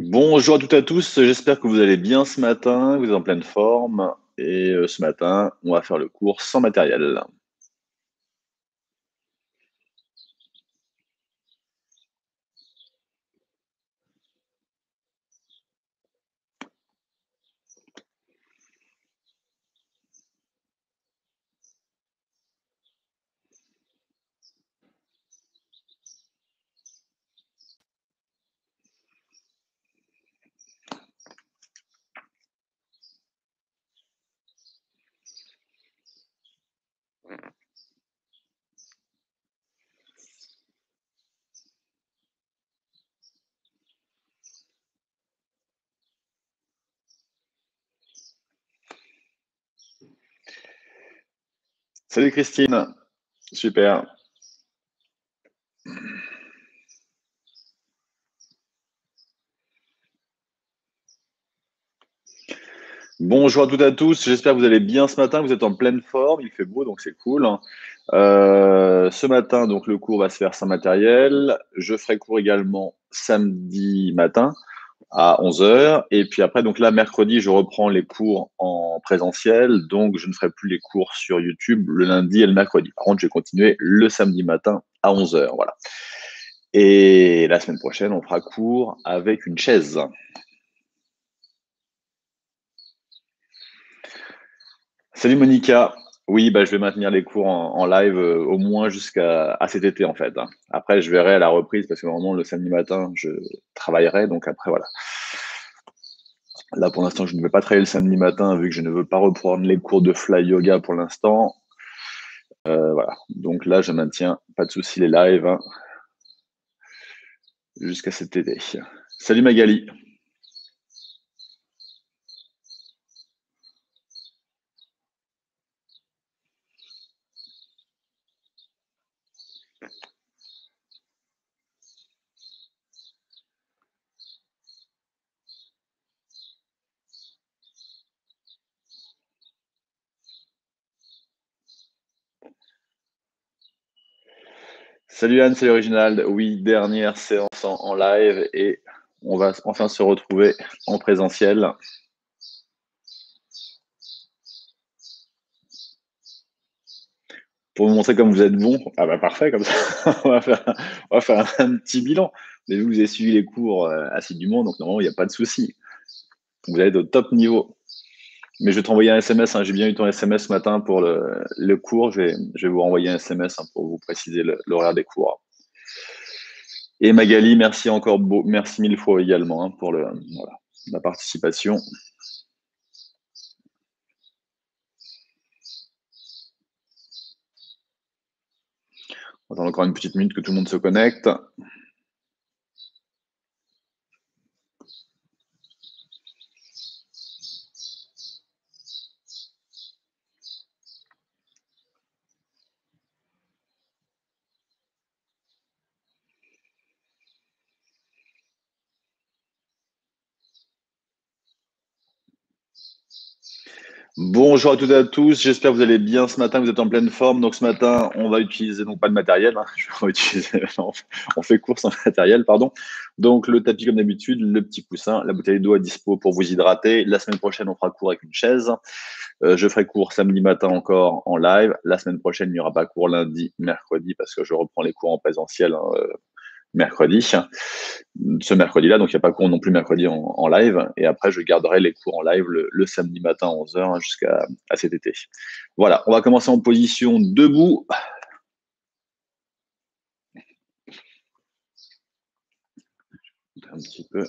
Bonjour à toutes et à tous, j'espère que vous allez bien ce matin, que vous êtes en pleine forme et ce matin, on va faire le cours sans matériel. Salut Christine, super. Bonjour à toutes et à tous, j'espère que vous allez bien ce matin, que vous êtes en pleine forme, il fait beau donc c'est cool. Ce matin, donc le cours va se faire sans matériel. Je ferai cours également samedi matin à 11 heures. Et puis après, donc là, mercredi, je reprends les cours en présentiel. Donc, je ne ferai plus les cours sur YouTube le lundi et le mercredi. Par contre, je vais continuer le samedi matin à 11 heures. Voilà. Et la semaine prochaine, on fera cours avec une chaise. Salut Monica. Oui, bah, je vais maintenir les cours en live au moins jusqu'à cet été en fait, hein. Après, je verrai à la reprise parce que normalement le samedi matin, je travaillerai. Donc après, voilà. Là, pour l'instant, je ne vais pas travailler le samedi matin vu que je ne veux pas reprendre les cours de fly yoga pour l'instant. Voilà. Donc là, je maintiens, pas de souci, les lives hein, jusqu'à cet été. Salut Magali. Salut Anne, salut Original. Oui, dernière séance en live et on va enfin se retrouver en présentiel. Pour vous montrer comme vous êtes bon. Ah bah parfait, comme ça, on va faire un petit bilan. Mais vous avez suivi les cours assidûment, donc normalement, il n'y a pas de souci. Vous allez être au top niveau. Mais je vais te renvoyer un SMS, hein. J'ai bien eu ton SMS ce matin pour le cours. Je vais vous renvoyer un SMS hein, pour vous préciser l'horaire des cours. Et Magali, merci encore, merci mille fois également hein, pour voilà, la participation. On attend encore une petite minute que tout le monde se connecte. Bonjour à toutes et à tous, j'espère que vous allez bien ce matin, que vous êtes en pleine forme. Donc ce matin, on va utiliser donc pas de matériel, hein. On fait cours sans matériel, pardon. Donc le tapis comme d'habitude, le petit coussin, la bouteille d'eau à dispo pour vous hydrater. La semaine prochaine, on fera cours avec une chaise. Je ferai cours samedi matin encore en live. La semaine prochaine, il n'y aura pas cours lundi, mercredi parce que je reprends les cours en présentiel hein, mercredi. Ce mercredi-là, donc il n'y a pas cours non plus mercredi en live. Et après, je garderai les cours en live le samedi matin à 11 heures jusqu'à cet été. Voilà, on va commencer en position debout. Un petit peu.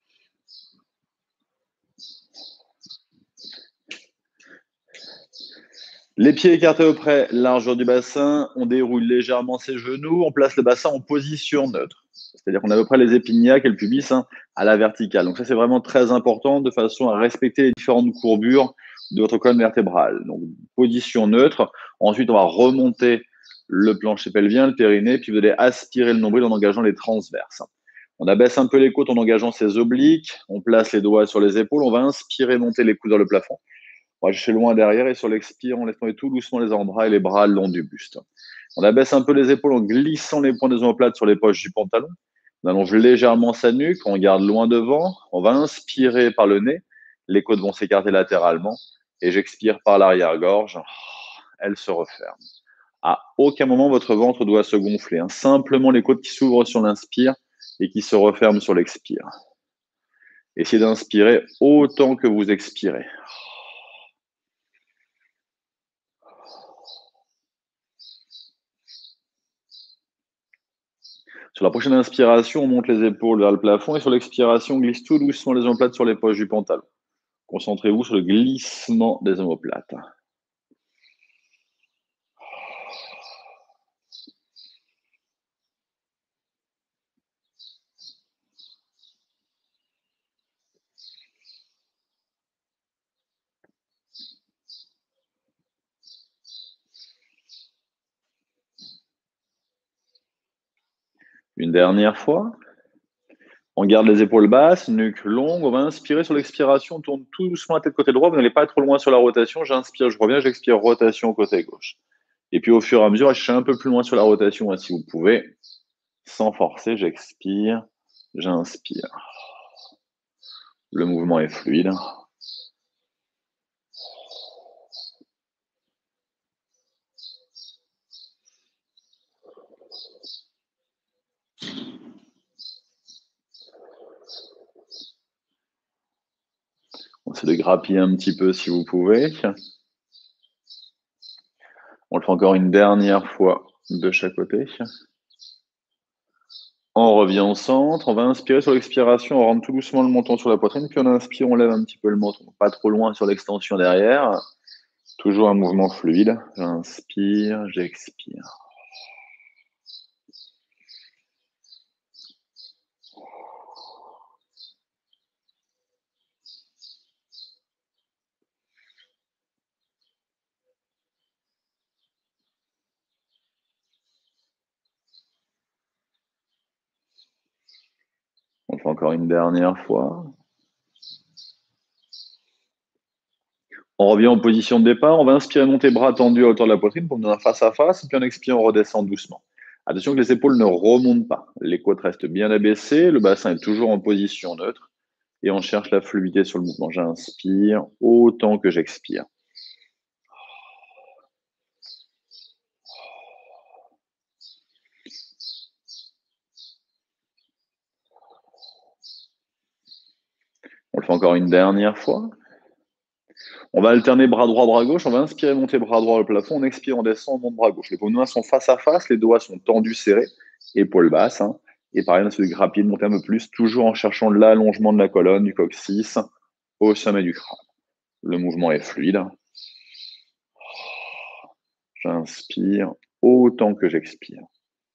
Les pieds écartés auprès, largeur du bassin. On déroule légèrement ses genoux. On place le bassin en position neutre. C'est-à-dire qu'on a à peu près les épignacs et le pubis hein, à la verticale. Donc ça, c'est vraiment très important de façon à respecter les différentes courbures de votre colonne vertébrale. Donc, position neutre. Ensuite, on va remonter le plancher pelvien, le périnée, puis vous allez aspirer le nombril en engageant les transverses. On abaisse un peu les côtes en engageant ses obliques. On place les doigts sur les épaules. On va inspirer, monter les coudes vers le plafond. On va chercher loin derrière et sur l'expire, on laisse tomber tout doucement les avant-bras et les bras le long du buste. On abaisse un peu les épaules en glissant les points des omoplates sur les poches du pantalon. On allonge légèrement sa nuque, on regarde loin devant. On va inspirer par le nez. Les côtes vont s'écarter latéralement. Et j'expire par l'arrière-gorge. Elle se referme. À aucun moment, votre ventre doit se gonfler. Hein. Simplement les côtes qui s'ouvrent sur l'inspire et qui se referment sur l'expire. Essayez d'inspirer autant que vous expirez. Sur la prochaine inspiration, on monte les épaules vers le plafond et sur l'expiration, on glisse tout doucement les omoplates sur les poches du pantalon. Concentrez-vous sur le glissement des omoplates. Une dernière fois. On garde les épaules basses, nuque longue. On va inspirer sur l'expiration. On tourne tout doucement la tête côté droit. Vous n'allez pas trop loin sur la rotation. J'inspire, je reviens, j'expire, rotation côté gauche. Et puis au fur et à mesure, je suis un peu plus loin sur la rotation hein, si vous pouvez. Sans forcer, j'expire, j'inspire. Le mouvement est fluide. On essaie de grappiller un petit peu si vous pouvez. On le fait encore une dernière fois de chaque côté. On revient au centre, on va inspirer sur l'expiration, on rentre tout doucement le menton sur la poitrine, puis on inspire, on lève un petit peu le menton, pas trop loin sur l'extension derrière. Toujours un mouvement fluide. J'inspire, j'expire. On le fait encore une dernière fois. On revient en position de départ. On va inspirer, monter bras tendus à hauteur de la poitrine pour venir face à face. Et puis on expire, on redescend doucement. Attention que les épaules ne remontent pas. Les côtes restent bien abaissées. Le bassin est toujours en position neutre. Et on cherche la fluidité sur le mouvement. J'inspire autant que j'expire. On le fait encore une dernière fois. On va alterner bras droit, bras gauche. On va inspirer, monter bras droit au plafond. On expire, on descend, on monte bras gauche. Les paumes de main sont face à face. Les doigts sont tendus, serrés. Épaules basses. Hein. Et pareil, on essaie de grappiller, de monter un peu plus, toujours en cherchant l'allongement de la colonne, du coccyx, au sommet du crâne. Le mouvement est fluide. J'inspire autant que j'expire.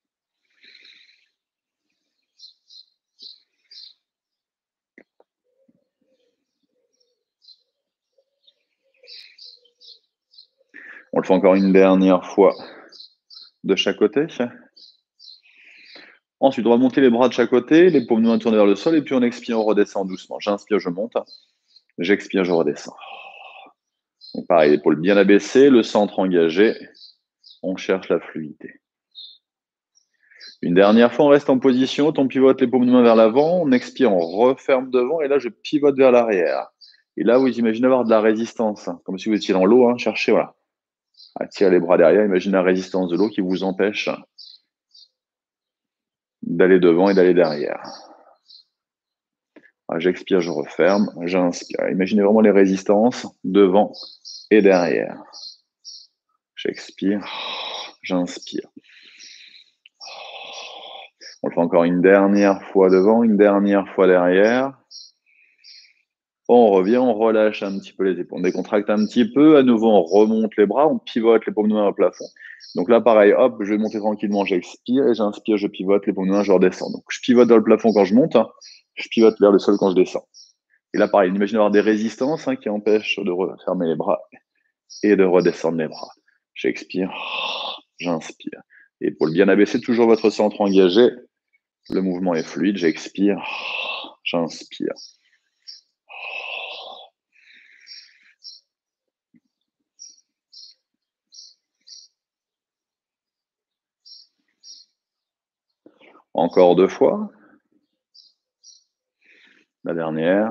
On le fait encore une dernière fois de chaque côté. Ensuite, on va monter les bras de chaque côté, les paumes de main tournées vers le sol, et puis on expire, on redescend doucement. J'inspire, je monte. J'expire, je redescends. Donc pareil, épaules bien abaissées, le centre engagé. On cherche la fluidité. Une dernière fois, on reste en position. On pivote les paumes de main vers l'avant. On expire, on referme devant. Et là, je pivote vers l'arrière. Et là, vous imaginez avoir de la résistance, hein, comme si vous étiez dans l'eau. Hein, cherchez, voilà. Attirez les bras derrière. Imaginez la résistance de l'eau qui vous empêche d'aller devant et d'aller derrière. J'expire, je referme. J'inspire. Imaginez vraiment les résistances devant et derrière. J'expire. J'inspire. On le fait encore une dernière fois devant, une dernière fois derrière. On revient, on relâche un petit peu les épaules. On décontracte un petit peu. À nouveau, on remonte les bras. On pivote les paumes de main au plafond. Donc là, pareil, hop, je vais monter tranquillement. J'expire et j'inspire, je pivote les paumes de main, je redescends. Donc je pivote dans le plafond quand je monte. Hein, je pivote vers le sol quand je descends. Et là, pareil, imagine avoir des résistances hein, qui empêchent de refermer les bras et de redescendre les bras. J'expire, j'inspire. Épaules bien abaissées, toujours votre centre engagé. Le mouvement est fluide. J'expire, j'inspire. Encore 2 fois. La dernière.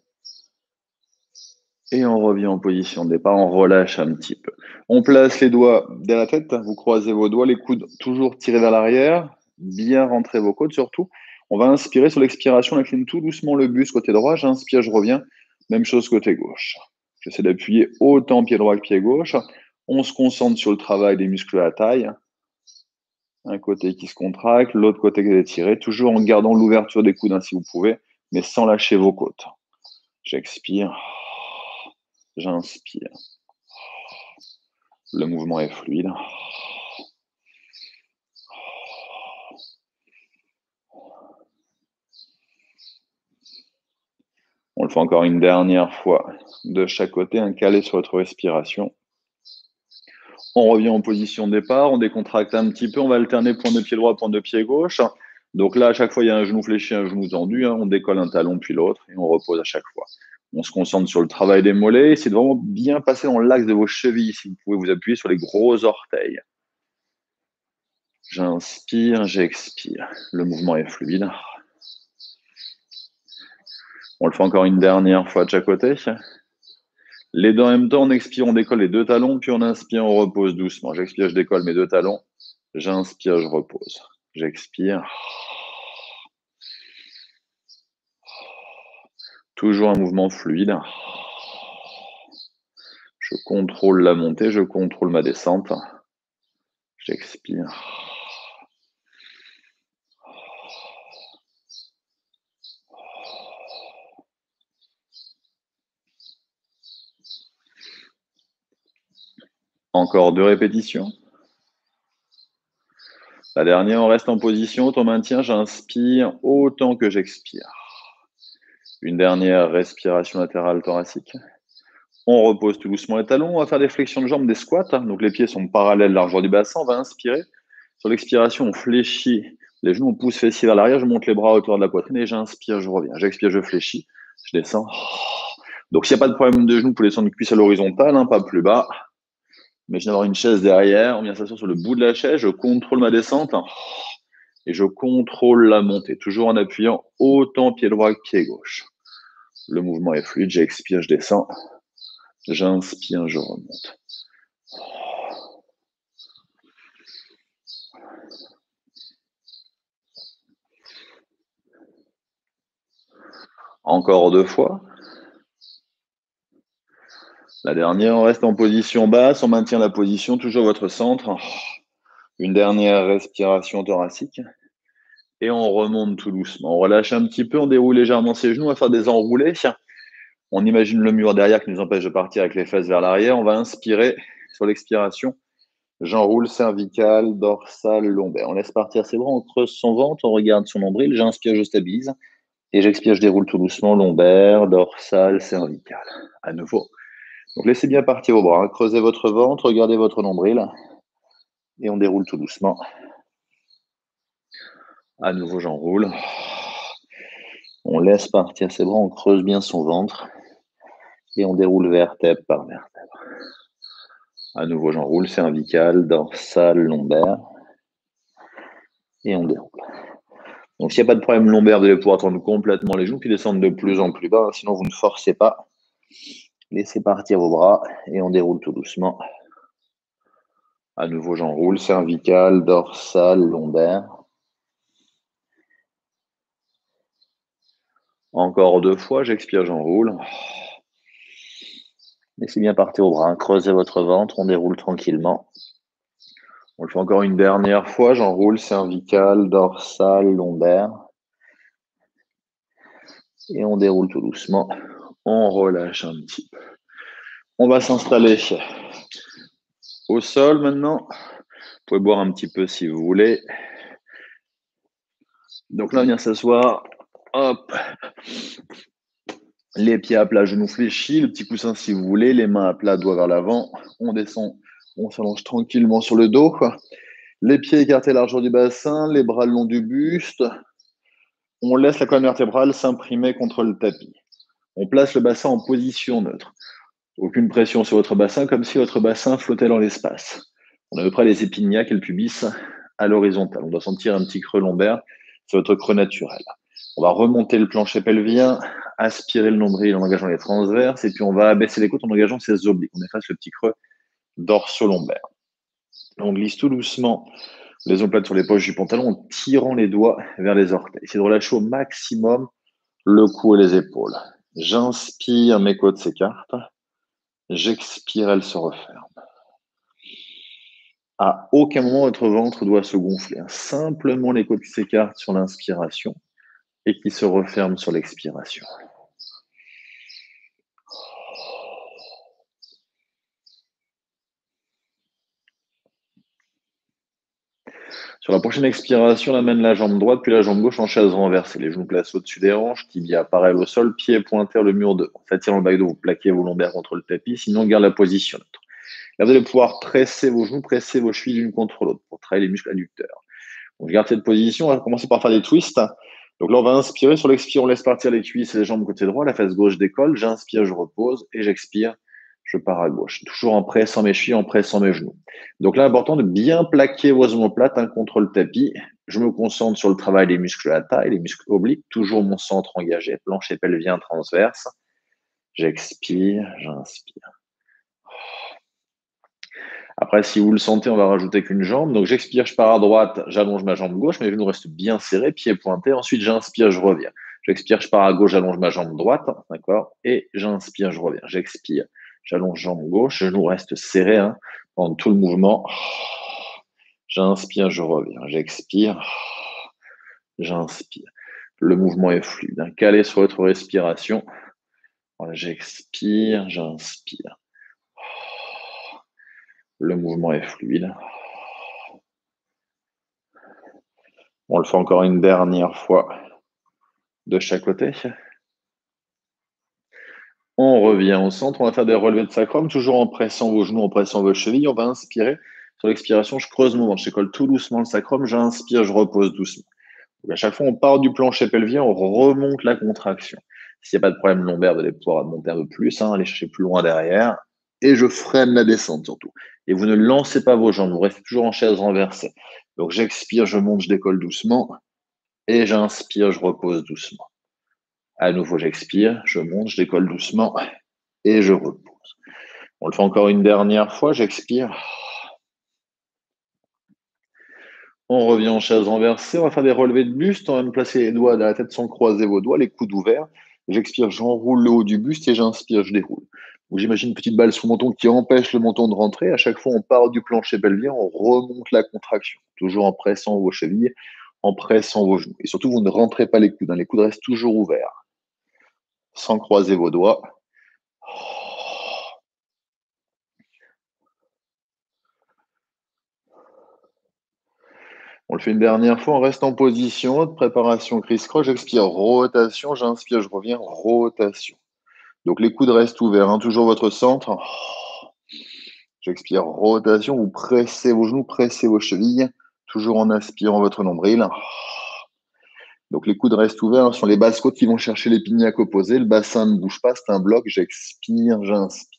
Et on revient en position de départ, on relâche un petit peu. On place les doigts derrière la tête, vous croisez vos doigts, les coudes toujours tirés vers l'arrière, bien rentrer vos côtes surtout. On va inspirer sur l'expiration, on incline tout doucement le buste côté droit, j'inspire, je reviens. Même chose côté gauche. J'essaie d'appuyer autant pied droit que pied gauche. On se concentre sur le travail des muscles à la taille. Un côté qui se contracte, l'autre côté qui est étiré, toujours en gardant l'ouverture des coudes si vous pouvez, mais sans lâcher vos côtes. J'expire, j'inspire. Le mouvement est fluide. On le fait encore une dernière fois de chaque côté, un calé sur votre respiration. On revient en position de départ, on décontracte un petit peu, on va alterner point de pied droit, point de pied gauche. Donc là, à chaque fois, il y a un genou fléchi, un genou tendu. On décolle un talon puis l'autre et on repose à chaque fois. On se concentre sur le travail des mollets. Essayez de vraiment bien passer dans l'axe de vos chevilles. Si vous pouvez vous appuyer sur les gros orteils. J'inspire, j'expire. Le mouvement est fluide. On le fait encore une dernière fois de chaque côté. Les deux en même temps, on expire, on décolle les deux talons, puis on inspire, on repose doucement. J'expire, je décolle mes deux talons. J'inspire, je repose. J'expire. Toujours un mouvement fluide. Je contrôle la montée, je contrôle ma descente. J'expire. Encore 2 répétitions. La dernière, on reste en position, on maintient, j'inspire autant que j'expire. Une dernière respiration latérale thoracique. On repose tout doucement les talons, on va faire des flexions de jambes, des squats. Donc les pieds sont parallèles largeur du bassin, on va inspirer. Sur l'expiration, on fléchit les genoux, on pousse fessiers vers l'arrière, je monte les bras à hauteur de la poitrine et j'inspire, je reviens. J'expire, je fléchis, je descends. Donc s'il n'y a pas de problème de genoux, vous pouvez descendre une cuisse à l'horizontale, pas plus bas. Imaginez avoir une chaise derrière, on vient s'asseoir sur le bout de la chaise, je contrôle ma descente et je contrôle la montée, toujours en appuyant autant pied droit que pied gauche. Le mouvement est fluide, j'expire, je descends, j'inspire, je remonte. Encore 2 fois. La dernière, on reste en position basse, on maintient la position, toujours votre centre. Une dernière respiration thoracique. Et on remonte tout doucement. On relâche un petit peu, on déroule légèrement ses genoux, on va faire des enroulés. On imagine le mur derrière qui nous empêche de partir avec les fesses vers l'arrière. On va inspirer sur l'expiration. J'enroule cervical, dorsal, lombaire. On laisse partir ses bras, on creuse son ventre, on regarde son nombril. J'inspire, je stabilise. Et j'expire, je déroule tout doucement, lombaire, dorsal, cervical. À nouveau. Donc laissez bien partir vos bras. Creusez votre ventre, regardez votre nombril. Et on déroule tout doucement. À nouveau, j'enroule. On laisse partir ses bras, on creuse bien son ventre. Et on déroule vertèbre par vertèbre. À nouveau, j'enroule, cervical, dorsal, lombaire. Et on déroule. Donc, s'il n'y a pas de problème lombaire, vous allez pouvoir tendre complètement les genoux, puis descendre de plus en plus bas. Sinon, vous ne forcez pas. Laissez partir vos bras et on déroule tout doucement. À nouveau, j'enroule, cervical, dorsal, lombaire. Encore 2 fois, j'expire, j'enroule. Laissez bien partir vos bras, creusez votre ventre, on déroule tranquillement. On le fait encore une dernière fois, j'enroule, cervical, dorsal, lombaire. Et on déroule tout doucement. On relâche un petit peu. On va s'installer au sol maintenant. Vous pouvez boire un petit peu si vous voulez. Donc là, on vient s'asseoir. Hop. Les pieds à plat, genoux fléchis, le petit coussin si vous voulez, les mains à plat, doigts vers l'avant. On descend, on s'allonge tranquillement sur le dos. Les pieds écartés largeur du bassin, les bras le long du buste. On laisse la colonne vertébrale s'imprimer contre le tapis. On place le bassin en position neutre. Aucune pression sur votre bassin, comme si votre bassin flottait dans l'espace. On a à peu près les épignacs et le pubis à l'horizontale. On doit sentir un petit creux lombaire sur votre creux naturel. On va remonter le plancher pelvien, aspirer le nombril en engageant les transverses, et puis on va abaisser les côtes en engageant ses obliques. On efface le petit creux dorsio-lombaire. On glisse tout doucement les omoplates sur les poches du pantalon en tirant les doigts vers les orteils. Essayez de relâcher au maximum le cou et les épaules. J'inspire, mes côtes s'écartent. J'expire, elles se referment. À aucun moment, votre ventre doit se gonfler. Simplement les côtes qui s'écartent sur l'inspiration et qui se referment sur l'expiration. Sur la prochaine expiration, on amène la jambe droite puis la jambe gauche en chaise renversée. Les genoux placés au-dessus des hanches, tibia parallèle au sol, pieds pointés vers le mur devant. En attirant le bas du dos, vous plaquez vos lombaires contre le tapis, sinon on garde la position neutre. Là, vous allez pouvoir presser vos genoux, presser vos chevilles l'une contre l'autre pour travailler les muscles adducteurs. Donc, je garde cette position. On va commencer par faire des twists. Donc là, on va inspirer. Sur l'expire, on laisse partir les cuisses et les jambes côté droit. La face gauche décolle. J'inspire, je repose. Et j'expire, je pars à gauche. Toujours en pressant mes chevilles, en pressant mes genoux. Donc là, important de bien plaquer vos omoplates contre le tapis. Je me concentre sur le travail des muscles de la taille, les muscles obliques. Toujours mon centre engagé. Plancher pelvien transverse. J'expire, j'inspire. Après, si vous le sentez, on va rajouter qu'une jambe. Donc, j'expire, je pars à droite, j'allonge ma jambe gauche, mes genoux restent bien serrés, pieds pointés. Ensuite, j'inspire, je reviens. J'expire, je pars à gauche, j'allonge ma jambe droite, d'accord? Et j'inspire, je reviens. J'expire, j'allonge jambe gauche, genoux restent serrés pendant tout le mouvement. J'inspire, je reviens. J'expire, j'inspire. Le mouvement est fluide. Calé sur votre respiration. Voilà, j'expire, j'inspire. Le mouvement est fluide. On le fait encore une dernière fois de chaque côté. On revient au centre. On va faire des relevés de sacrum, toujours en pressant vos genoux, en pressant vos chevilles. On va inspirer. Sur l'expiration, je creuse mon ventre. Je décolle tout doucement le sacrum. J'inspire, je repose doucement. Donc à chaque fois, on part du plancher pelvien, on remonte la contraction. S'il n'y a pas de problème lombaire, vous allez pouvoir monter un peu plus, aller chercher plus loin derrière. Et je freine la descente surtout. Et vous ne lancez pas vos jambes. Vous restez toujours en chaise renversée. Donc j'expire, je monte, je décolle doucement. Et j'inspire, je repose doucement. À nouveau, j'expire, je monte, je décolle doucement et je repose. On le fait encore une dernière fois, j'expire. On revient en chaise renversée, on va faire des relevés de buste, on va me placer les doigts dans la tête sans croiser vos doigts, les coudes ouverts. J'expire, j'enroule le haut du buste et j'inspire, je déroule. Donc j'imagine une petite balle sous le menton qui empêche le menton de rentrer. À chaque fois, on part du plancher pelvien, on remonte la contraction, toujours en pressant vos chevilles, en pressant vos genoux. Et surtout, vous ne rentrez pas les coudes, les coudes restent toujours ouverts, sans croiser vos doigts. On le fait une dernière fois, on reste en position, de préparation criss-cross, j'expire, rotation, j'inspire, je reviens, rotation. Donc les coudes restent ouverts, toujours votre centre. J'expire, rotation, vous pressez vos genoux, pressez vos chevilles, toujours en aspirant votre nombril. Donc les coudes restent ouverts, ce sont les basses côtes qui vont chercher les pignacs opposés, le bassin ne bouge pas, c'est un bloc, j'expire, j'inspire.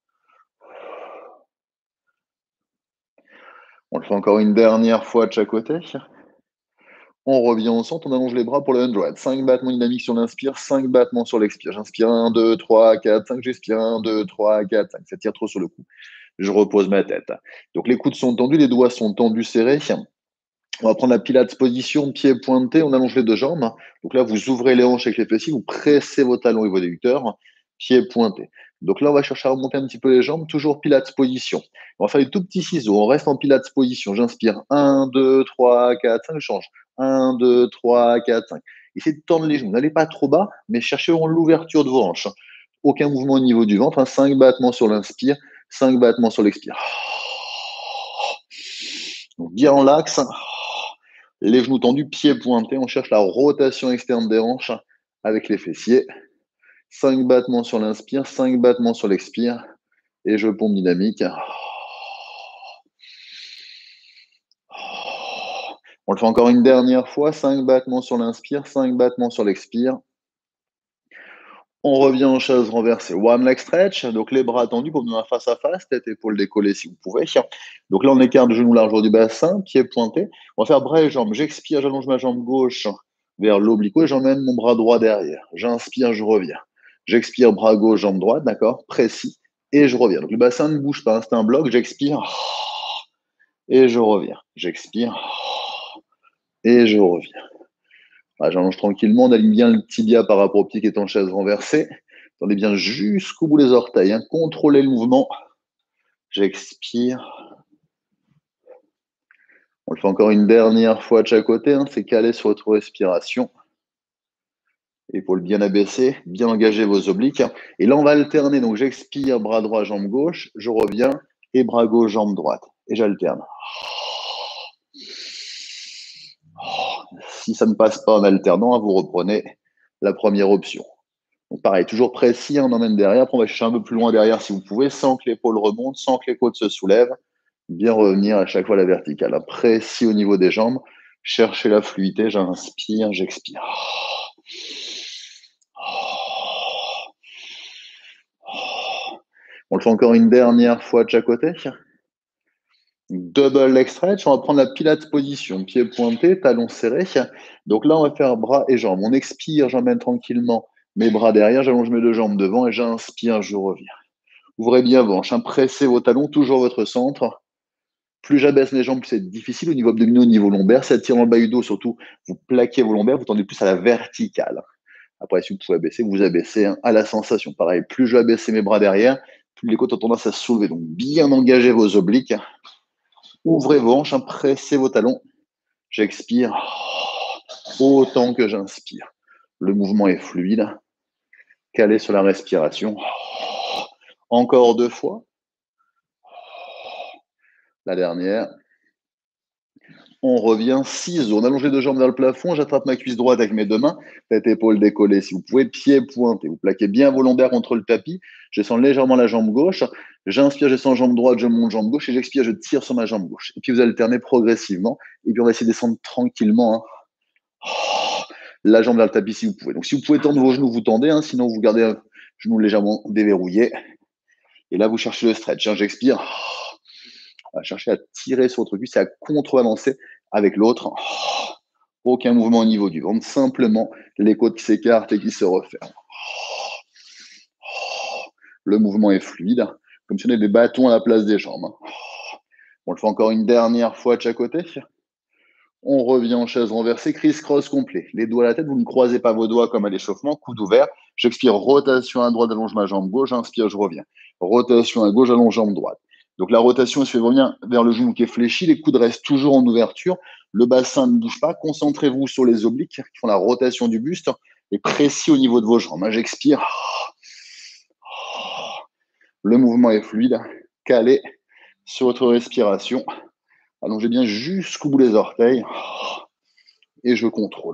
On le fait encore une dernière fois de chaque côté. On revient au centre, on allonge les bras pour le 100. 5 battements dynamiques sur l'inspire, 5 battements sur l'expire. J'inspire 1, 2, 3, 4, 5. J'expire 1, 2, 3, 4, 5. Ça tire trop sur le cou. Je repose ma tête. Donc les coudes sont tendus, les doigts sont tendus, serrés. On va prendre la Pilates position, pieds pointés, on allonge les deux jambes. Donc là, vous ouvrez les hanches avec les fessiers, vous pressez vos talons et vos adducteurs, pieds pointés. Donc là, on va chercher à remonter un petit peu les jambes, toujours Pilates position. On va faire des tout petits ciseaux, on reste en Pilates position. J'inspire 1, 2, 3, 4, 5, je change. 1, 2, 3, 4, 5. Essayez de tendre les genoux, n'allez pas trop bas, mais cherchez l'ouverture de vos hanches. Aucun mouvement au niveau du ventre, 5 battements sur l'inspire, 5 battements sur l'expire. Donc bien en l'axe, les genoux tendus, pieds pointés, on cherche la rotation externe des hanches avec les fessiers. 5 battements sur l'inspire, 5 battements sur l'expire. Et je pompe dynamique. On le fait encore une dernière fois. 5 battements sur l'inspire, 5 battements sur l'expire. On revient en chaise renversée. One leg stretch. Donc les bras tendus pour nous un face à face, tête épaule décollée si vous pouvez. Donc là, on écarte le genou largeur du bassin, pieds pointés. On va faire bras et jambes. J'expire, j'allonge ma jambe gauche vers l'oblique et j'emmène mon bras droit derrière. J'inspire, je reviens. J'expire, bras gauche, jambe droite, d'accord? Précis. Et je reviens. Donc le bassin ne bouge pas, hein, c'est un bloc. J'expire et je reviens. J'expire et je reviens. Voilà, j'allonge tranquillement, on aligne bien le tibia par rapport au pied qui est en chaise renversée. Tendez bien jusqu'au bout des orteils, hein. Contrôlez le mouvement. J'expire. On le fait encore une dernière fois de chaque côté, hein. C'est calé sur votre respiration. Épaules bien abaissées, bien engager vos obliques. Et là, on va alterner. Donc, j'expire, bras droit, jambe gauche. Je reviens et bras gauche, jambe droite. Et j'alterne. Si ça ne passe pas en alternant, vous reprenez la première option. Donc pareil, toujours précis, on emmène derrière. Après, on va chercher un peu plus loin derrière si vous pouvez, sans que l'épaule remonte, sans que les côtes se soulèvent. Bien revenir à chaque fois à la verticale. Précis au niveau des jambes. Cherchez la fluidité. J'inspire, j'expire. On le fait encore une dernière fois de chaque côté. Double leg stretch, on va prendre la pilates position, pieds pointés, talons serrés. Donc là, on va faire bras et jambes. On expire, j'emmène tranquillement mes bras derrière, j'allonge mes deux jambes devant et j'inspire, je reviens. Ouvrez bien vos hanches, pressez vos talons, toujours votre centre. Plus j'abaisse mes jambes, plus c'est difficile au niveau abdominaux, au niveau lombaire. Ça tire en bas du dos, surtout, vous plaquez vos lombaires, vous tendez plus à la verticale. Après, si vous pouvez abaisser, vous abaissez à la sensation. Pareil, plus je vais abaisser mes bras derrière, plus les côtes ont tendance à se soulever. Donc, bien engager vos obliques. Ouvrez vos hanches, pressez vos talons. J'expire autant que j'inspire. Le mouvement est fluide. Calé sur la respiration. Encore 2 fois. La dernière. On revient, ciseaux. On allonge les deux jambes vers le plafond. J'attrape ma cuisse droite avec mes deux mains. Tête, épaule décollée. Si vous pouvez, pieds pointés. Vous plaquez bien vos lombaires contre le tapis. Je sens légèrement la jambe gauche. J'inspire, je sens jambe droite, je monte jambe gauche. Et j'expire, je tire sur ma jambe gauche. Et puis vous alternez progressivement. Et puis on va essayer de descendre tranquillement. La jambe vers le tapis si vous pouvez. Donc si vous pouvez tendre vos genoux, vous tendez. Sinon, vous gardez un genou légèrement déverrouillé. Et là, vous cherchez le stretch. J'expire. Cherchez à tirer sur votre cuisse et à contre-avancer avec l'autre. Aucun mouvement au niveau du ventre, simplement les côtes qui s'écartent et qui se referment. Le mouvement est fluide, comme si on avait des bâtons à la place des jambes. On le fait encore une dernière fois de chaque côté. On revient en chaise renversée, criss-cross complet. Les doigts à la tête, vous ne croisez pas vos doigts comme à l'échauffement, coude ouvert. J'expire, rotation à droite, j'allonge ma jambe gauche, j'inspire, je reviens. Rotation à gauche, j'allonge jambe droite. Donc la rotation, elle se fait revenir vers le genou qui est fléchi, les coudes restent toujours en ouverture, le bassin ne bouge pas, concentrez-vous sur les obliques qui font la rotation du buste et précis au niveau de vos jambes. J'expire. Le mouvement est fluide, calé sur votre respiration. Allongez bien jusqu'au bout des orteils et je contrôle.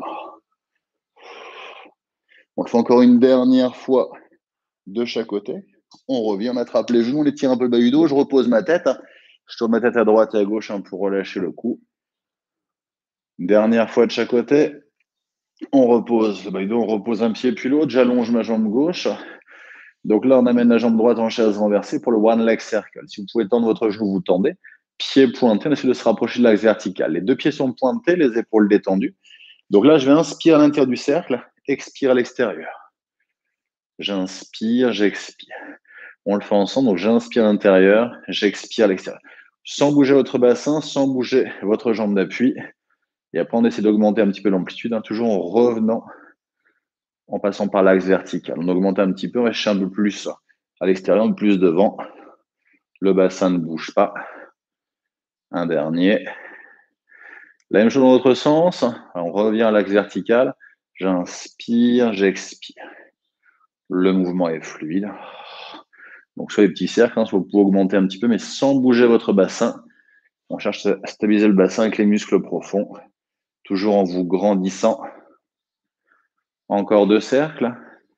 On le fait encore une dernière fois de chaque côté. On revient, on attrape les genoux, on les tire un peu le bas du dos. Je repose ma tête. Je tourne ma tête à droite et à gauche pour relâcher le cou. Dernière fois de chaque côté. On repose le bas du dos, on repose un pied puis l'autre. J'allonge ma jambe gauche. Donc là, on amène la jambe droite en chaise renversée pour le one leg circle. Si vous pouvez tendre votre genou, vous tendez. Pied pointé, on essaie de se rapprocher de l'axe vertical. Les deux pieds sont pointés, les épaules détendues. Donc là, je vais inspirer à l'intérieur du cercle, expire à l'extérieur. J'inspire, j'expire. On le fait ensemble, donc j'inspire à l'intérieur, j'expire à l'extérieur. Sans bouger votre bassin, sans bouger votre jambe d'appui. Et après, on essaie d'augmenter un petit peu l'amplitude, toujours en revenant, en passant par l'axe vertical. On augmente un petit peu, on va chercher un peu plus à l'extérieur, un peu plus devant. Le bassin ne bouge pas. Un dernier. La même chose dans l'autre sens. On revient à l'axe vertical. J'inspire, j'expire. Le mouvement est fluide. Donc, sur les petits cercles, vous pouvez augmenter un petit peu, mais sans bouger votre bassin. On cherche à stabiliser le bassin avec les muscles profonds, toujours en vous grandissant. Encore 2 cercles.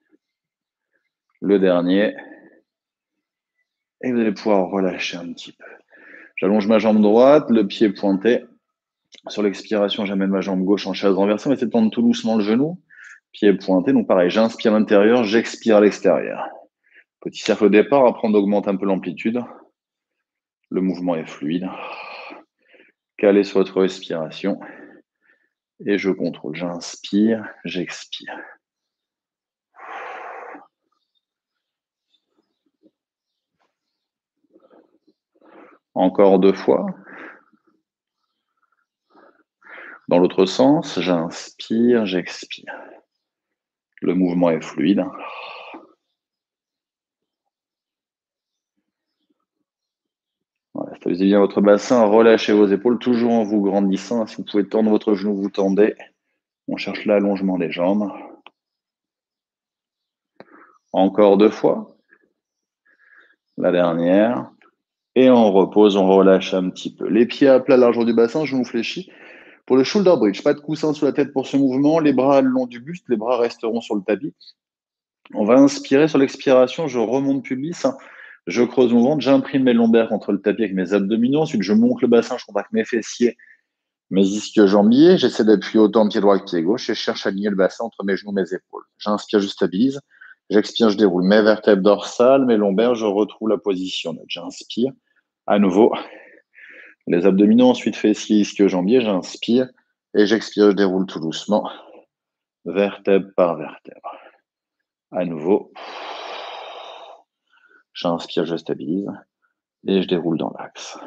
Le dernier. Et vous allez pouvoir relâcher un petit peu. J'allonge ma jambe droite, le pied pointé. Sur l'expiration, j'amène ma jambe gauche en chaise renversée. On va essayer de tendre tout doucement le genou. Pied pointé. Donc pareil, j'inspire à l'intérieur, j'expire à l'extérieur. Petit cercle au départ, après on augmente un peu l'amplitude. Le mouvement est fluide. Calé sur votre respiration. Et je contrôle. J'inspire, j'expire. Encore 2 fois. Dans l'autre sens, j'inspire, j'expire. Le mouvement est fluide. Voilà, stabilisez bien votre bassin, relâchez vos épaules, toujours en vous grandissant. Si vous pouvez tendre votre genou, vous tendez. On cherche l'allongement des jambes. Encore 2 fois. La dernière. Et on repose, on relâche un petit peu. Les pieds à plat, largeur du bassin, genou fléchi. Pour le shoulder bridge, pas de coussin sous la tête pour ce mouvement. Les bras le long du buste, les bras resteront sur le tapis. On va inspirer. Sur l'expiration, je remonte pubis. Je creuse mon ventre, j'imprime mes lombaires contre le tapis avec mes abdominaux. Ensuite, je monte le bassin, je contacte mes fessiers, mes ischio-jambiers. J'essaie d'appuyer autant pied droit que pied gauche et je cherche à aligner le bassin entre mes genoux et mes épaules. J'inspire, je stabilise. J'expire, je déroule mes vertèbres dorsales, mes lombaires, je retrouve la position neutre. J'inspire. À nouveau, les abdominaux, ensuite fessiers, ischio-jambiers. J'inspire et j'expire, je déroule tout doucement, vertèbre par vertèbre. À nouveau, j'inspire, je stabilise et je déroule dans l'axe.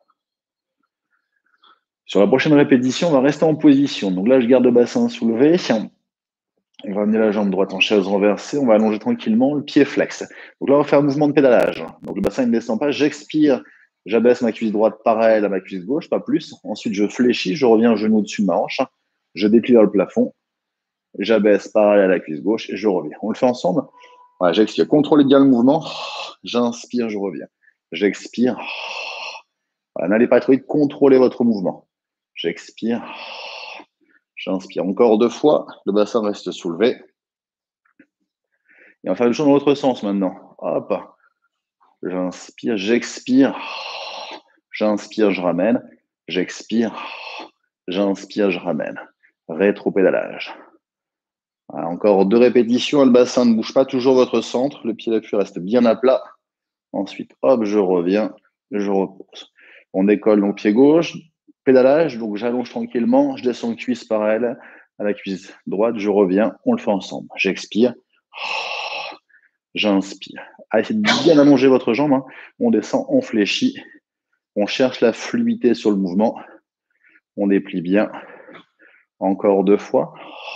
Sur la prochaine répétition, on va rester en position. Donc là, je garde le bassin soulevé. On va amener la jambe droite en chaise renversée. On va allonger tranquillement, le pied flex. Donc là, on va faire un mouvement de pédalage. Donc le bassin ne descend pas. J'expire, j'abaisse ma cuisse droite parallèle à ma cuisse gauche, pas plus. Ensuite, je fléchis, je reviens genou au-dessus de ma hanche. Je déplie vers le plafond. J'abaisse parallèle à la cuisse gauche et je reviens. On le fait ensemble. Voilà, j'expire. Contrôlez bien le mouvement. J'inspire, je reviens. J'expire. Voilà, n'allez pas trop vite. Contrôlez votre mouvement. J'expire. J'inspire encore 2 fois. Le bassin reste soulevé. Et on va faire le chose dans l'autre sens maintenant. Hop. J'inspire, j'expire. J'inspire, je ramène. J'expire. J'inspire, je ramène. Rétro-pédalage. Voilà, encore 2 répétitions. Le bassin ne bouge pas. Toujours votre centre. Le pied d'appui reste bien à plat. Ensuite, hop, je reviens. Je repose. On décolle donc pied gauche. Pédalage, donc j'allonge tranquillement, je descends cuisse parallèle à la cuisse droite, je reviens, on le fait ensemble. J'expire, j'inspire. Essayez de bien allonger votre jambe, hein. On descend, on fléchit, on cherche la fluidité sur le mouvement, on déplie bien. Encore 2 fois.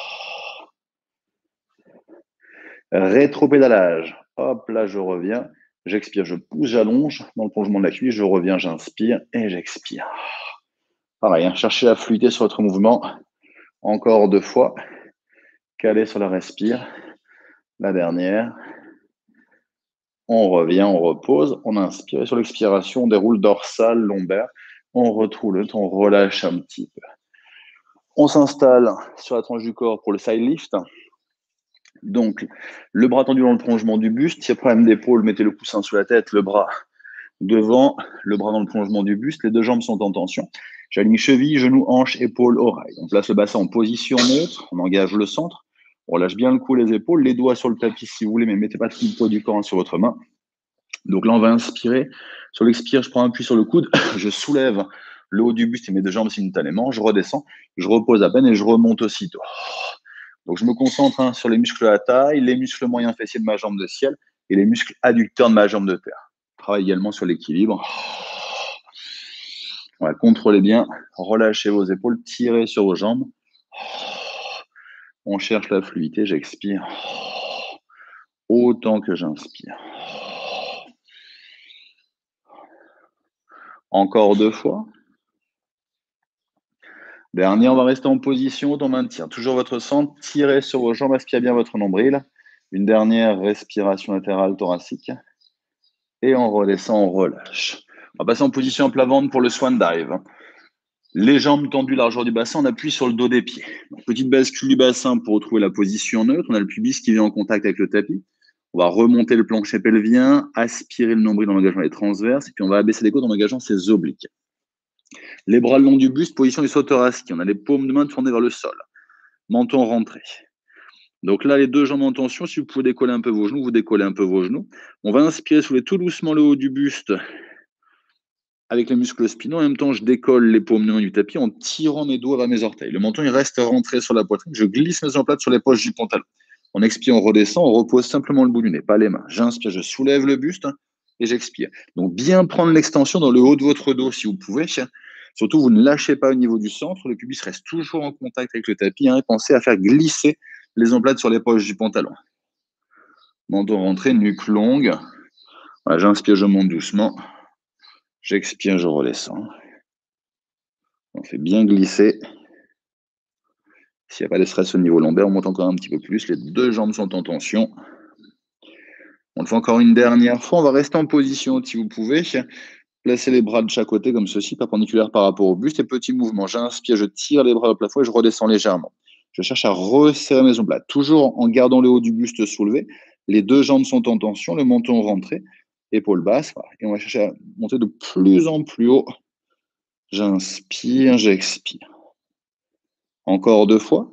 Rétro-pédalage. Hop, là, je reviens. J'expire, je pousse, j'allonge dans le prolongement de la cuisse, je reviens, j'inspire et j'expire. Pareil, hein, cherchez la fluidité sur votre mouvement. Encore 2 fois. Calé sur la respire. La dernière. On revient, on repose, on inspire. Et sur l'expiration, on déroule dorsale, lombaire. On retrouve le temps, on relâche un petit peu. On s'installe sur la tranche du corps pour le side lift. Donc, le bras tendu dans le prolongement du buste. Si y a problème d'épaule, mettez le coussin sous la tête, le bras devant, le bras dans le prolongement du buste. Les 2 jambes sont en tension. J'aligne cheville, genou, hanche, épaule, oreille. On place le bassin en position neutre. On engage le centre. On relâche bien le cou, les épaules. Les doigts sur le tapis si vous voulez, mais mettez pas tout le poids du corps sur votre main. Donc là, on va inspirer. Sur l'expire, je prends appui sur le coude. Je soulève le haut du buste et mes 2 jambes simultanément. Je redescends. Je repose à peine et je remonte aussitôt. Donc, je me concentre sur les muscles à la taille, les muscles moyens fessiers de ma jambe de ciel et les muscles adducteurs de ma jambe de terre. Je travaille également sur l'équilibre. Voilà, contrôlez bien. Relâchez vos épaules. Tirez sur vos jambes. On cherche la fluidité. J'expire autant que j'inspire. Encore 2 fois. Dernier, on va rester en position, on maintient toujours votre centre, tirez sur vos jambes, aspirez bien votre nombril. Une dernière respiration latérale thoracique. Et on redescend, on relâche. On va passer en position à plat ventre pour le swan dive. Les jambes tendues, largeur du bassin, on appuie sur le dos des pieds. Donc, petite bascule du bassin pour retrouver la position neutre. On a le pubis qui vient en contact avec le tapis. On va remonter le plancher pelvien, aspirer le nombril en engageant les transverses, et puis on va abaisser les côtes en engageant ses obliques. Les bras le long du buste, position du saut thoracique. On a les paumes de main tournées vers le sol. Menton rentré. Donc là, les 2 jambes en tension. Si vous pouvez décoller un peu vos genoux, vous décollez un peu vos genoux. On va inspirer, soulever tout doucement le haut du buste avec les muscles spinaux. En même temps, je décolle les paumes du tapis en tirant mes doigts vers mes orteils. Le menton, il reste rentré sur la poitrine. Je glisse mes omoplates sur les poches du pantalon. On expire, on redescend, on repose simplement le bout du nez, pas les mains. J'inspire, je soulève le buste et j'expire. Donc, bien prendre l'extension dans le haut de votre dos si vous pouvez. Surtout, vous ne lâchez pas au niveau du centre. Le pubis reste toujours en contact avec le tapis. Et pensez à faire glisser les omoplates sur les poches du pantalon. Menton rentré, nuque longue. Voilà, j'inspire, je monte doucement. J'expire, je redescends. On fait bien glisser. S'il n'y a pas de stress au niveau lombaire, on monte encore un petit peu plus. Les deux jambes sont en tension. On le fait encore une dernière fois. On va rester en position si vous pouvez. Placez les bras de chaque côté comme ceci, perpendiculaires par rapport au buste. Et petit mouvement. J'inspire, je tire les bras au plafond et je redescends légèrement. Je cherche à resserrer mes omoplates, toujours en gardant le haut du buste soulevé. Les deux jambes sont en tension, le menton rentré, épaules basses. Voilà. Et on va chercher à monter de plus en plus haut. J'inspire, j'expire. Encore 2 fois.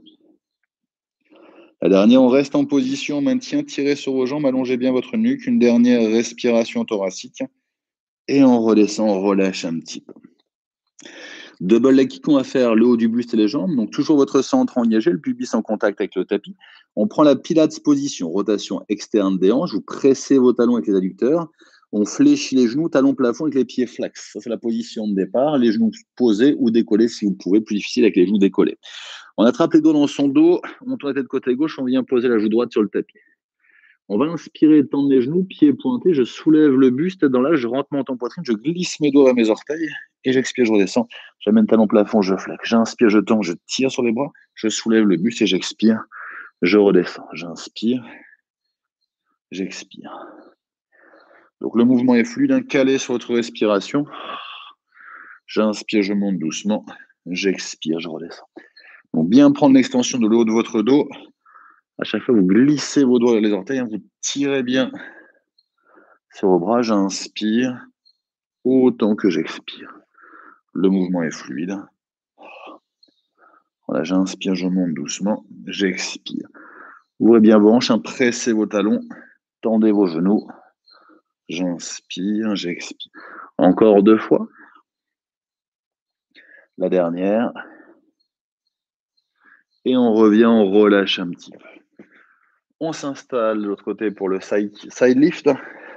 La dernière, on reste en position, maintien, tirez sur vos jambes, allongez bien votre nuque. Une dernière respiration thoracique. Et on redescend, on relâche un petit peu. Double leg kick, on va faire le haut du buste et les jambes. Donc toujours votre centre engagé, le pubis en contact avec le tapis. On prend la Pilates position, rotation externe des hanches. Vous pressez vos talons avec les adducteurs. On fléchit les genoux, talons plafond avec les pieds flex. Ça, c'est la position de départ. Les genoux posés ou décollés si vous pouvez. Plus difficile avec les genoux décollés. On attrape les dos dans son dos. On tourne la tête côté gauche. On vient poser la joue droite sur le tapis. On va inspirer, tendre les genoux, pieds pointés. Je soulève le buste. Dans l'âge, je rentre mon menton poitrine. Je glisse mes doigts vers mes orteils. Et j'expire, je redescends. J'amène talon plafond, je flex. J'inspire, je tends, je tire sur les bras. Je soulève le buste et j'expire. Je redescends. J'inspire. J'expire. Donc le mouvement est fluide, calé sur votre respiration. J'inspire, je monte doucement. J'expire, je redescends. Donc bien prendre l'extension de le haut de votre dos. À chaque fois, vous glissez vos doigts vers les orteils. Vous tirez bien sur vos bras. J'inspire autant que j'expire. Le mouvement est fluide. Voilà, j'inspire, je monte doucement. J'expire. Ouvrez bien vos hanches, pressez vos talons. Tendez vos genoux. J'inspire, j'expire. Encore 2 fois. La dernière. Et on revient, on relâche un petit peu. On s'installe de l'autre côté pour le side lift.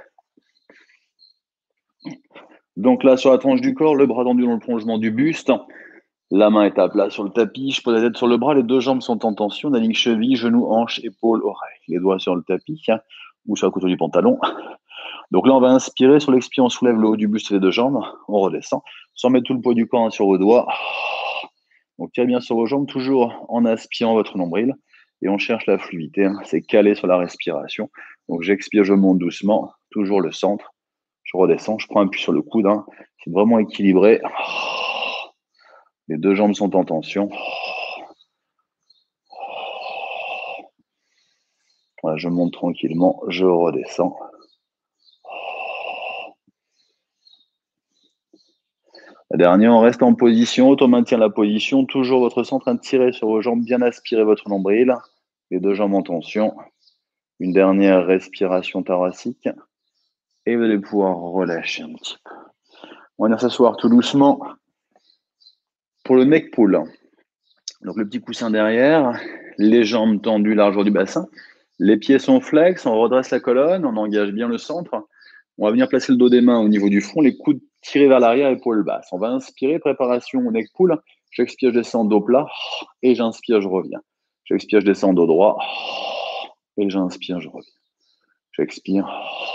Donc là, sur la tranche du corps, le bras tendu dans le prolongement du buste. La main est à plat sur le tapis. Je pose la tête sur le bras. Les deux jambes sont en tension. On aligne cheville, genoux, hanches, épaules, oreilles. Les doigts sur le tapis ou sur la couture du pantalon. Donc là, on va inspirer. Sur l'expire, on soulève le haut du buste et les deux jambes. On redescend sans mettre tout le poids du corps sur vos doigts. Donc tirez bien sur vos jambes, toujours en aspirant votre nombril. Et on cherche la fluidité. C'est calé sur la respiration. Donc j'expire, je monte doucement. Toujours le centre. Je redescends. Je prends un appui sur le coude. C'est vraiment équilibré. Les deux jambes sont en tension. Voilà, je monte tranquillement. Je redescends. La dernière, on reste en position haute, on maintient la position. Toujours votre centre, tiré sur vos jambes, bien aspirer votre nombril. Les deux jambes en tension. Une dernière respiration thoracique. Et vous allez pouvoir relâcher un petit peu. On va venir s'asseoir tout doucement pour le neck pull. Donc le petit coussin derrière, les jambes tendues, largeur du bassin. Les pieds sont flex, on redresse la colonne, on engage bien le centre. On va venir placer le dos des mains au niveau du front, les coudes tirés vers l'arrière, épaules basses. On va inspirer, préparation au neck pull. J'expire, je descends, dos plat. Et j'inspire, je reviens. J'expire, je descends, dos droit. Et j'inspire, je reviens. J'expire.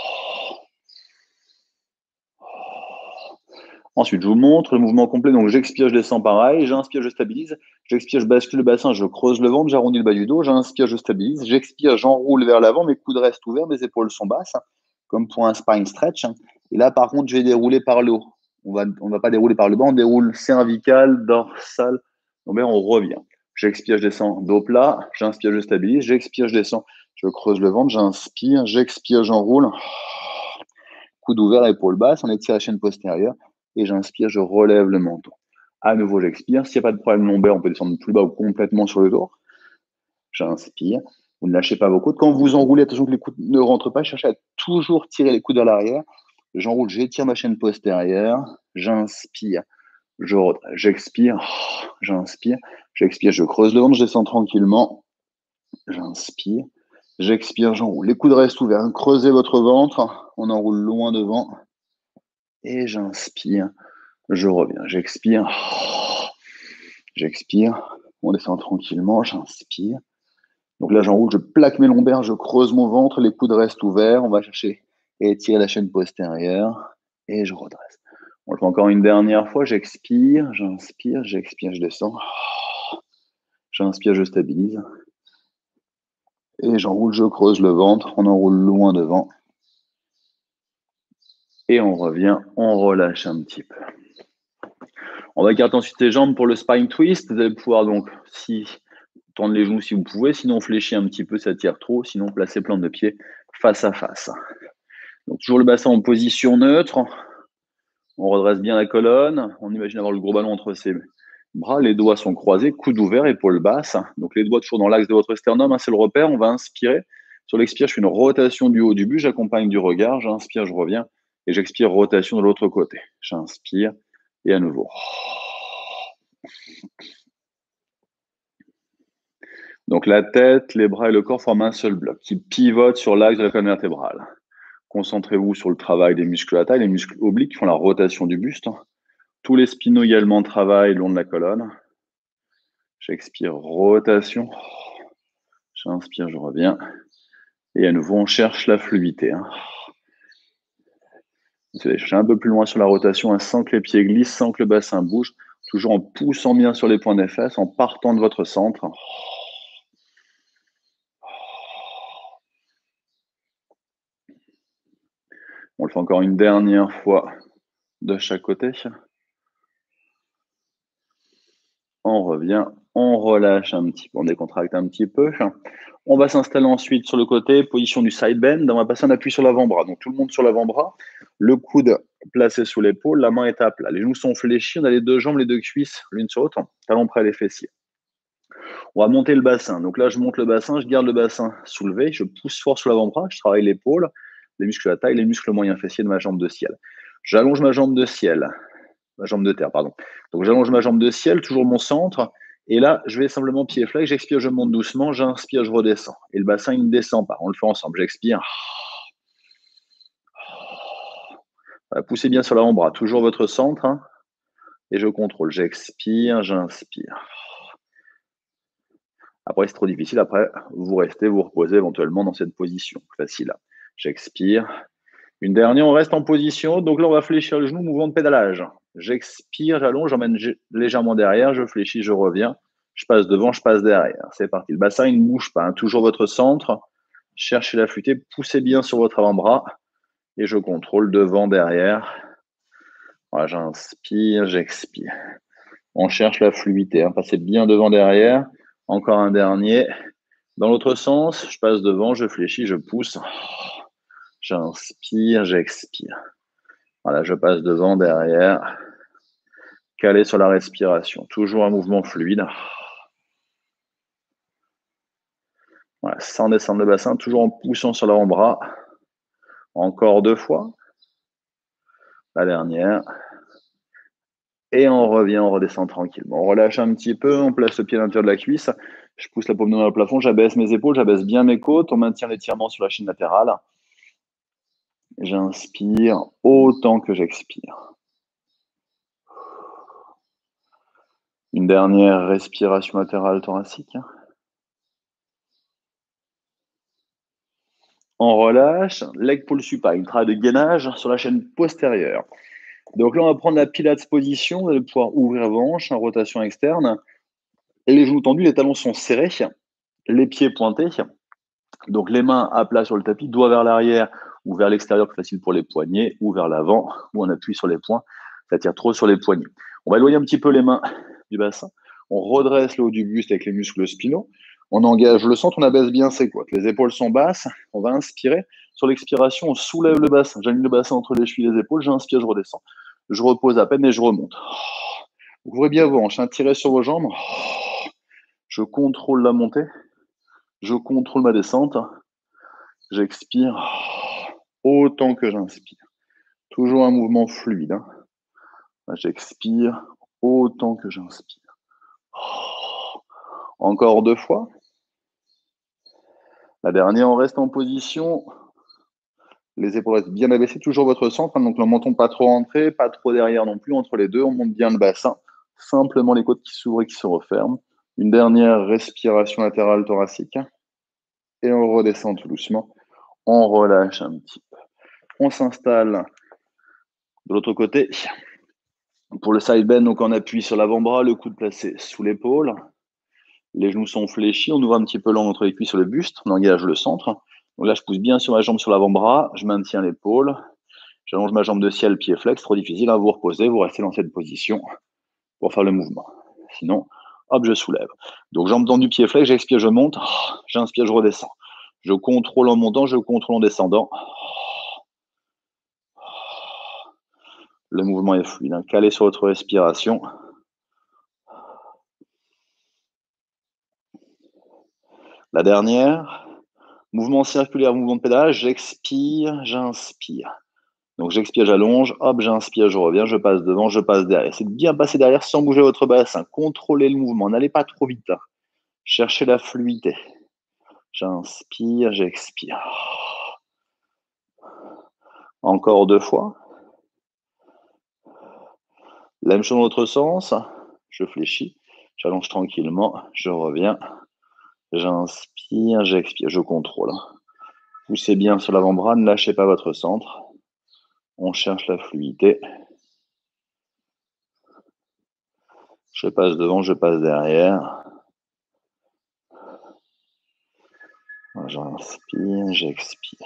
Ensuite, je vous montre le mouvement complet. Donc, j'expire, je descends pareil. J'inspire, je stabilise. J'expire, je bascule le bassin, je creuse le ventre, j'arrondis le bas du dos. J'inspire, je stabilise. J'expire, j'enroule vers l'avant. Mes coudes restent ouverts, mes épaules sont basses, comme pour un spine stretch. Et là, par contre, je vais dérouler par le haut. On va pas dérouler par le bas, on déroule cervical, dorsal. Donc, on revient. J'expire, je descends, dos plat. J'inspire, je stabilise. J'expire, je descends, je creuse le ventre. J'inspire, j'expire, j'enroule. Coude ouvert, épaules basses. On étire la chaîne postérieure. Et j'inspire, je relève le menton. À nouveau, j'expire. S'il n'y a pas de problème lombaire, on peut descendre plus bas ou complètement sur le dos. J'inspire. Vous ne lâchez pas vos coudes. Quand vous enroulez, attention que les coudes ne rentrent pas. Cherchez à toujours tirer les coudes vers l'arrière J'enroule, j'étire ma chaîne postérieure. J'inspire, j'expire, j'inspire, j'expire, je creuse le ventre, je descends tranquillement. J'inspire, j'expire, j'enroule. Les coudes restent ouverts. Creusez votre ventre. On enroule loin devant. Et j'inspire, je reviens. J'expire, j'expire. On descend tranquillement. J'inspire. Donc là, j'enroule, je plaque mes lombaires, je creuse mon ventre. Les coudes restent ouverts. On va chercher et étirer la chaîne postérieure. Et je redresse. On le fait encore une dernière fois. J'expire, j'inspire, j'expire, je descends. J'inspire, je stabilise. Et j'enroule, je creuse le ventre. On enroule loin devant. Et on revient, on relâche un petit peu. On va écarter ensuite les jambes pour le spine twist. Vous allez pouvoir donc tendre les genoux si vous pouvez. Sinon, fléchir un petit peu, ça tire trop. Sinon, placez plante de pied face à face. Donc, toujours le bassin en position neutre. On redresse bien la colonne. On imagine avoir le gros ballon entre ses bras. Les doigts sont croisés, coudes ouverts, épaules basses. Donc, les doigts toujours dans l'axe de votre sternum. C'est le repère. On va inspirer. Sur l'expire, je fais une rotation du haut du but. J'accompagne du regard. J'inspire, je reviens. Et j'expire, rotation de l'autre côté. J'inspire et à nouveau. Donc la tête, les bras et le corps forment un seul bloc qui pivote sur l'axe de la colonne vertébrale. Concentrez-vous sur le travail des muscles à taille, les muscles obliques qui font la rotation du buste. Tous les spinaux également travaillent le long de la colonne. J'expire, rotation. J'inspire, je reviens. Et à nouveau, on cherche la fluidité. Vous allez chercher un peu plus loin sur la rotation, sans que les pieds glissent, sans que le bassin bouge, toujours en poussant bien sur les points des fesses, en partant de votre centre. On le fait encore une dernière fois de chaque côté. On revient, on relâche un petit peu, on décontracte un petit peu. On va s'installer ensuite sur le côté, position du side bend. On va passer un appui sur l'avant-bras. Donc tout le monde sur l'avant-bras, le coude placé sous l'épaule, la main est à plat. Les genoux sont fléchis, on a les deux jambes, les deux cuisses l'une sur l'autre, talons près les fessiers. On va monter le bassin. Donc là, je monte le bassin, je garde le bassin soulevé, je pousse fort sur l'avant-bras, je travaille l'épaule, les muscles à taille, les muscles moyens fessiers de ma jambe de ciel. J'allonge ma jambe de ciel, ma jambe de terre, pardon. Donc j'allonge ma jambe de ciel, toujours mon centre. Et là, je vais simplement pied flex, j'expire, je monte doucement, j'inspire, je redescends. Et le bassin, il ne descend pas. On le fait ensemble. J'expire. Voilà, poussez bien sur l'avant-bras, toujours votre centre. Et je contrôle. J'expire, j'inspire. Après, c'est trop difficile. Après, vous restez, vous reposez éventuellement dans cette position. Facile. J'expire. Une dernière, on reste en position. Donc là, on va fléchir le genou, mouvement de pédalage. J'expire, j'allonge, j'emmène légèrement derrière, je fléchis, je reviens. Je passe devant, je passe derrière. C'est parti. Le bassin, il ne bouge pas. Toujours votre centre. Cherchez la fluidité. Poussez bien sur votre avant-bras. Et je contrôle devant, derrière. Voilà, j'inspire, j'expire. On cherche la fluidité. Passez bien devant, derrière. Encore un dernier. Dans l'autre sens, je passe devant, je fléchis, je pousse. J'inspire, j'expire. Voilà, je passe devant, derrière. Calé sur la respiration. Toujours un mouvement fluide. Voilà, sans descendre le bassin, toujours en poussant sur l'avant-bras. Encore 2 fois. La dernière. Et on revient, on redescend tranquillement. On relâche un petit peu, on place le pied à l'intérieur de la cuisse. Je pousse la paume dans le plafond, j'abaisse mes épaules, j'abaisse bien mes côtes. On maintient l'étirement sur la chaîne latérale. J'inspire autant que j'expire. Une dernière respiration latérale thoracique. On relâche, leg pull supine, travail de gainage sur la chaîne postérieure. Donc là, on va prendre la Pilates position, vous allez pouvoir ouvrir vos hanches en rotation externe. Et les genoux tendus, les talons sont serrés, les pieds pointés. Donc les mains à plat sur le tapis, doigts vers l'arrière ou vers l'extérieur, plus facile pour les poignets, ou vers l'avant, où on appuie sur les poings. Ça tire trop sur les poignets. On va éloigner un petit peu les mains du bassin. On redresse le haut du buste avec les muscles spinaux. On engage le centre, on abaisse bien ses côtes. Les épaules sont basses. On va inspirer. Sur l'expiration, on soulève le bassin. J'aligne le bassin entre les chevilles et les épaules. J'inspire, je redescends. Je repose à peine et je remonte. Ouvrez bien vos hanches. Tirez sur vos jambes. Je contrôle la montée. Je contrôle ma descente. J'expire autant que j'inspire. Toujours un mouvement fluide. Hein. J'expire autant que j'inspire. Encore 2 fois. La dernière, on reste en position. Les épaules restent bien abaissées, toujours votre centre. Hein, donc le menton pas trop rentré, pas trop derrière non plus. Entre les deux, on monte bien le bassin. Simplement les côtes qui s'ouvrent et qui se referment. Une dernière respiration latérale thoracique. Et on redescend tout doucement. On relâche un petit peu. On s'installe de l'autre côté. Pour le side bend, donc on appuie sur l'avant-bras, le coude placé sous l'épaule. Les genoux sont fléchis. On ouvre un petit peu l'angle entre les cuisses sur le buste. On engage le centre. Donc là, je pousse bien sur ma jambe sur l'avant-bras. Je maintiens l'épaule. J'allonge ma jambe de ciel, pied flex. Trop difficile. À vous reposer. Vous restez dans cette position pour faire le mouvement. Sinon, hop, je soulève. Donc, jambe tendue, pied flex. J'expire, je monte. J'inspire, je redescends. Je contrôle en montant. Je contrôle en descendant. Le mouvement est fluide. Hein. Calé sur votre respiration. La dernière. Mouvement circulaire, mouvement de pédalage. J'expire, j'inspire. Donc, j'expire, j'allonge. Hop, j'inspire, je reviens. Je passe devant, je passe derrière. C'est de bien passer derrière sans bouger votre bassin. Contrôlez le mouvement. N'allez pas trop vite. Hein. Cherchez la fluidité. J'inspire, j'expire. Encore 2 fois. La même chose dans l'autre sens. Je fléchis. J'allonge tranquillement. Je reviens. J'inspire, j'expire. Je contrôle. Poussez bien sur l'avant-bras. Ne lâchez pas votre centre. On cherche la fluidité. Je passe devant, je passe derrière. J'inspire, j'expire.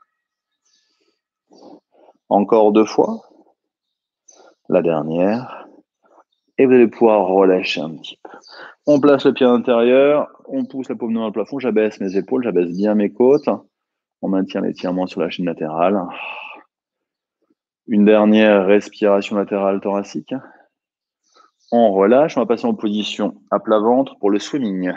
Encore 2 fois. La dernière. Et vous allez pouvoir relâcher un petit peu. On place le pied à l'intérieur. On pousse la paume dans le plafond. J'abaisse mes épaules. J'abaisse bien mes côtes. On maintient l'étirement sur la chaîne latérale. Une dernière respiration latérale thoracique. On relâche. On va passer en position à plat ventre pour le swimming.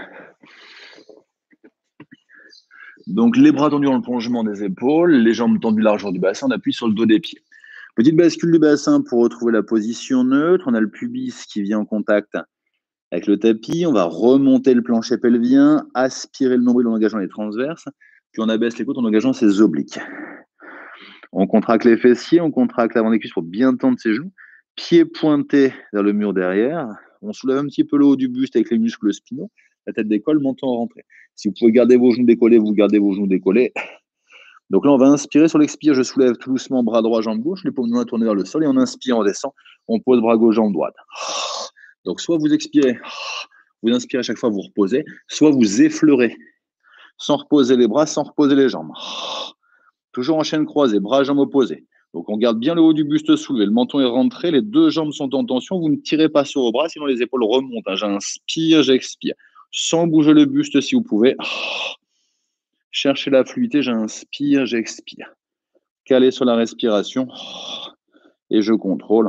Donc, les bras tendus dans le prolongement des épaules, les jambes tendues largeur du bassin, on appuie sur le dos des pieds. Petite bascule du bassin pour retrouver la position neutre. On a le pubis qui vient en contact avec le tapis. On va remonter le plancher pelvien, aspirer le nombril en engageant les transverses, puis on abaisse les côtes en engageant ses obliques. On contracte les fessiers, on contracte l'avant des cuisses pour bien tendre ses genoux. Pieds pointés vers le mur derrière. On soulève un petit peu le haut du buste avec les muscles spinaux. La tête décolle, menton rentré. Si vous pouvez garder vos genoux décollés, vous gardez vos genoux décollés. Donc là, on va inspirer. Sur l'expire, je soulève tout doucement bras droit, jambe gauche. Les paumes de main tournées vers le sol. Et on inspire, on descend. On pose bras gauche, jambe droite. Donc soit vous expirez, vous inspirez à chaque fois, vous reposez. Soit vous effleurez, sans reposer les bras, sans reposer les jambes. Toujours en chaîne croisée, bras, jambes opposées. Donc on garde bien le haut du buste soulevé. Le menton est rentré. Les 2 jambes sont en tension. Vous ne tirez pas sur vos bras, sinon les épaules remontent. J'inspire, j'expire. Sans bouger le buste si vous pouvez. Cherchez la fluidité, j'inspire, j'expire. Calé sur la respiration. Et je contrôle.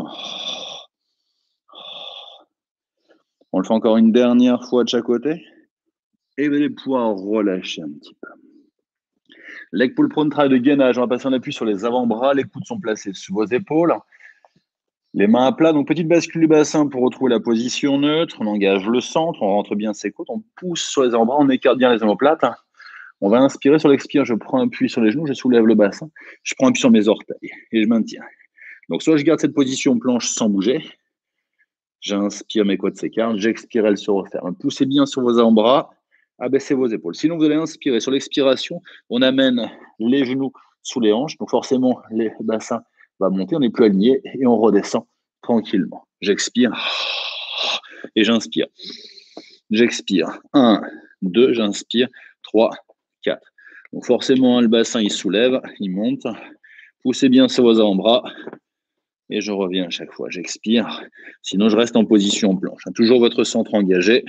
On le fait encore une dernière fois de chaque côté. Et vous allez pouvoir relâcher un petit peu. Leg pull prone, travail de gainage. On va passer en appui sur les avant-bras. Les coudes sont placés sous vos épaules. Les mains à plat. Donc, petite bascule du bassin pour retrouver la position neutre. On engage le centre. On rentre bien ses côtes. On pousse sur les avant-bras. On écarte bien les omoplates. On va inspirer sur l'expire. Je prends appui sur les genoux. Je soulève le bassin. Je prends appui sur mes orteils. Et je maintiens. Donc, soit je garde cette position planche sans bouger. J'inspire, mes côtes s'écartent. J'expire, elles se referment. Poussez bien sur vos avant-bras. Abaissez vos épaules. Sinon, vous allez inspirer. Sur l'expiration, on amène les genoux sous les hanches. Donc, forcément, le bassin va monter. On n'est plus aligné et on redescend tranquillement. J'expire et j'inspire. J'expire. 1, 2, j'inspire. 3, 4. Donc, forcément, le bassin, il soulève, il monte. Poussez bien sur vos avant-bras. Et je reviens à chaque fois. J'expire. Sinon, je reste en position planche. Toujours votre centre engagé.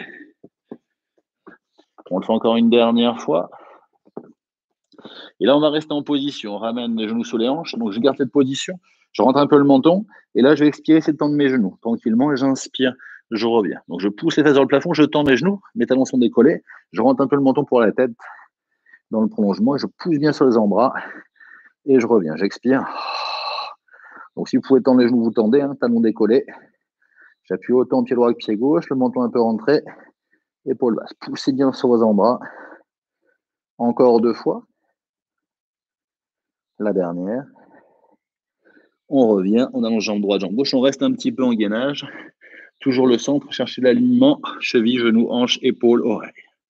On le fait encore une dernière fois. Et là, on va rester en position. On ramène les genoux sous les hanches. Donc, je garde cette position. Je rentre un peu le menton. Et là, je vais expirer, c'est de tendre mes genoux. Tranquillement, et j'inspire. Je reviens. Donc, je pousse les fesses vers le plafond. Je tends mes genoux. Mes talons sont décollés. Je rentre un peu le menton pour la tête dans le prolongement. Et je pousse bien sur les avant-bras. Et je reviens. J'expire. Donc, si vous pouvez tendre les genoux, vous tendez, hein, talon décollé. J'appuie autant pied droit que pied gauche, le menton un peu rentré, épaule basse. Poussez bien sur vos avant-bras. Encore 2 fois. La dernière. On revient, on allonge jambe droite, jambe gauche. On reste un petit peu en gainage. Toujours le centre, cherchez l'alignement, cheville, genou, hanche, épaule, oreille.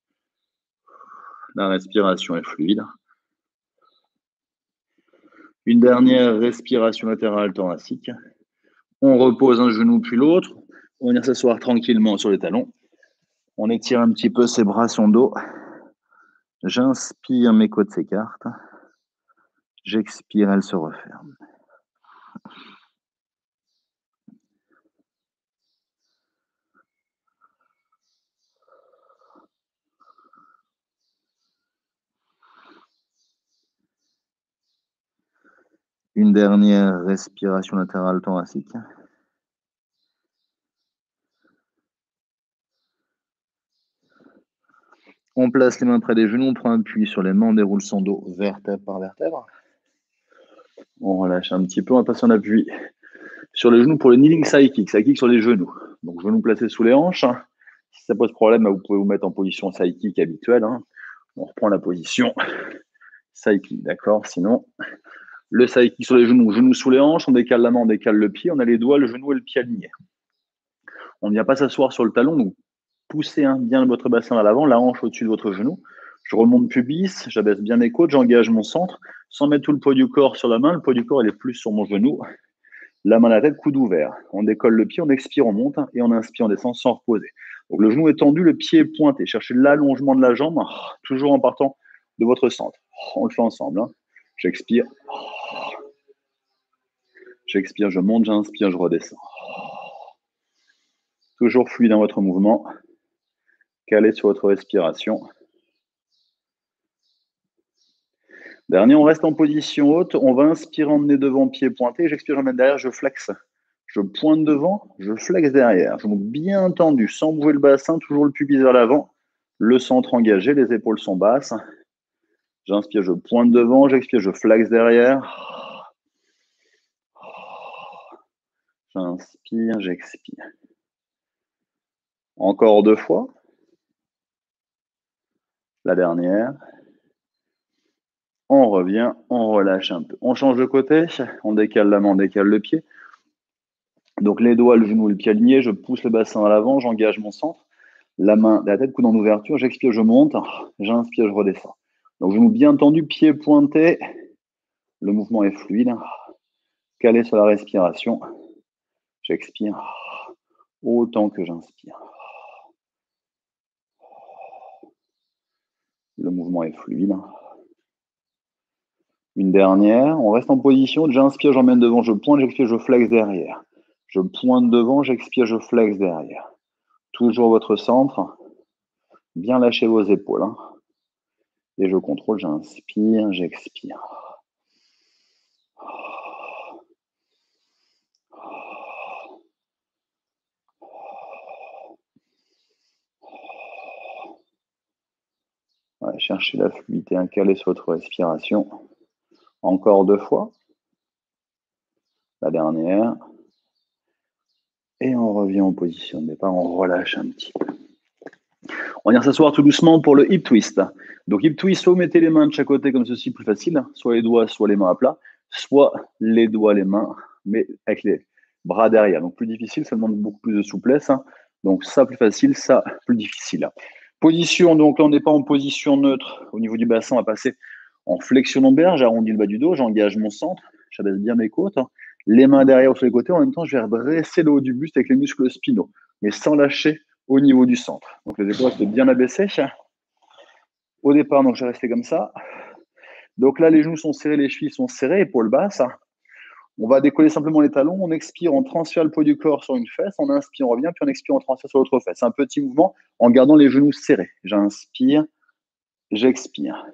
La respiration est fluide. Une dernière respiration latérale thoracique. On repose un genou puis l'autre. On vient s'asseoir tranquillement sur les talons. On étire un petit peu ses bras, son dos. J'inspire, mes côtes s'écartent. J'expire, elles se referment. Une dernière respiration latérale thoracique. On place les mains près des genoux, on prend appui sur les mains, on déroule son dos vertèbre par vertèbre. On relâche un petit peu, on va passer en appui sur les genoux pour le kneeling side kick, side kick sur les genoux. Donc genoux placés sous les hanches. Si ça pose problème, vous pouvez vous mettre en position side kick habituelle. On reprend la position side kick, d'accord? Sinon, le side kick sur les genoux, genoux sous les hanches, on décale la main, on décale le pied, on a les doigts, le genou et le pied alignés. On ne vient pas s'asseoir sur le talon, donc poussez bien votre bassin à l'avant, la hanche au-dessus de votre genou. Je remonte pubis, j'abaisse bien mes côtes, j'engage mon centre, sans mettre tout le poids du corps sur la main. Le poids du corps, il est plus sur mon genou. La main à la tête, coude ouvert. On décolle le pied, on expire, on monte, et on inspire, on descend sans reposer. Donc le genou est tendu, le pied est pointé. Cherchez l'allongement de la jambe, toujours en partant de votre centre. On le fait ensemble. J'expire. J'expire, je monte, j'inspire, je redescends. Toujours fluide dans votre mouvement. Calé sur votre respiration. Dernier, on reste en position haute. On va inspirer, emmener devant, pied pointé. J'expire, j'emmène derrière, je flexe. Je pointe devant, je flexe derrière. Je monte bien tendu, sans bouger le bassin, toujours le pubis vers l'avant. Le centre engagé, les épaules sont basses. J'inspire, je pointe devant. J'expire, je flexe derrière. J'inspire, j'expire. Encore 2 fois. La dernière. On revient, on relâche un peu. On change de côté, on décale la main, on décale le pied. Donc les doigts, le genou, le pied aligné, je pousse le bassin à l'avant, j'engage mon centre. La main, la tête, coude en ouverture, j'expire, je monte, j'inspire, je redescends. Donc genou bien tendu, pied pointé. Le mouvement est fluide. Calé sur la respiration. J'expire autant que j'inspire. Le mouvement est fluide. Une dernière, on reste en position, j'inspire, j'emmène devant, je pointe, j'expire, je flexe derrière. Je pointe devant, j'expire, je flexe derrière. Toujours votre centre. Bien lâcher vos épaules. Et je contrôle, j'inspire, j'expire. Ouais, cherchez la fluidité, calé sur votre respiration. Encore 2 fois. La dernière. Et on revient en position de départ, on relâche un petit peu. On vient s'asseoir tout doucement pour le hip twist. Donc hip twist, soit vous mettez les mains de chaque côté comme ceci, plus facile, soit les doigts, soit les mains à plat, soit les doigts, les mains, mais avec les bras derrière. Donc plus difficile, ça demande beaucoup plus de souplesse. Donc ça plus facile, ça plus difficile. Position, donc là on n'est pas en position neutre. Au niveau du bassin, on va passer en flexion lombaire, j'arrondis le bas du dos, j'engage mon centre, j'abaisse bien mes côtes. Les mains derrière sur les côtés, en même temps je vais redresser le haut du buste avec les muscles spinaux, mais sans lâcher au niveau du centre. Donc les épaules restent bien abaissées. Au départ, donc je vais rester comme ça. Donc là, les genoux sont serrés, les chevilles sont serrées, épaules basses. On va décoller simplement les talons. On expire, on transfère le poids du corps sur une fesse. On inspire, on revient, puis on expire, on transfère sur l'autre fesse. Un petit mouvement en gardant les genoux serrés. J'inspire, j'expire.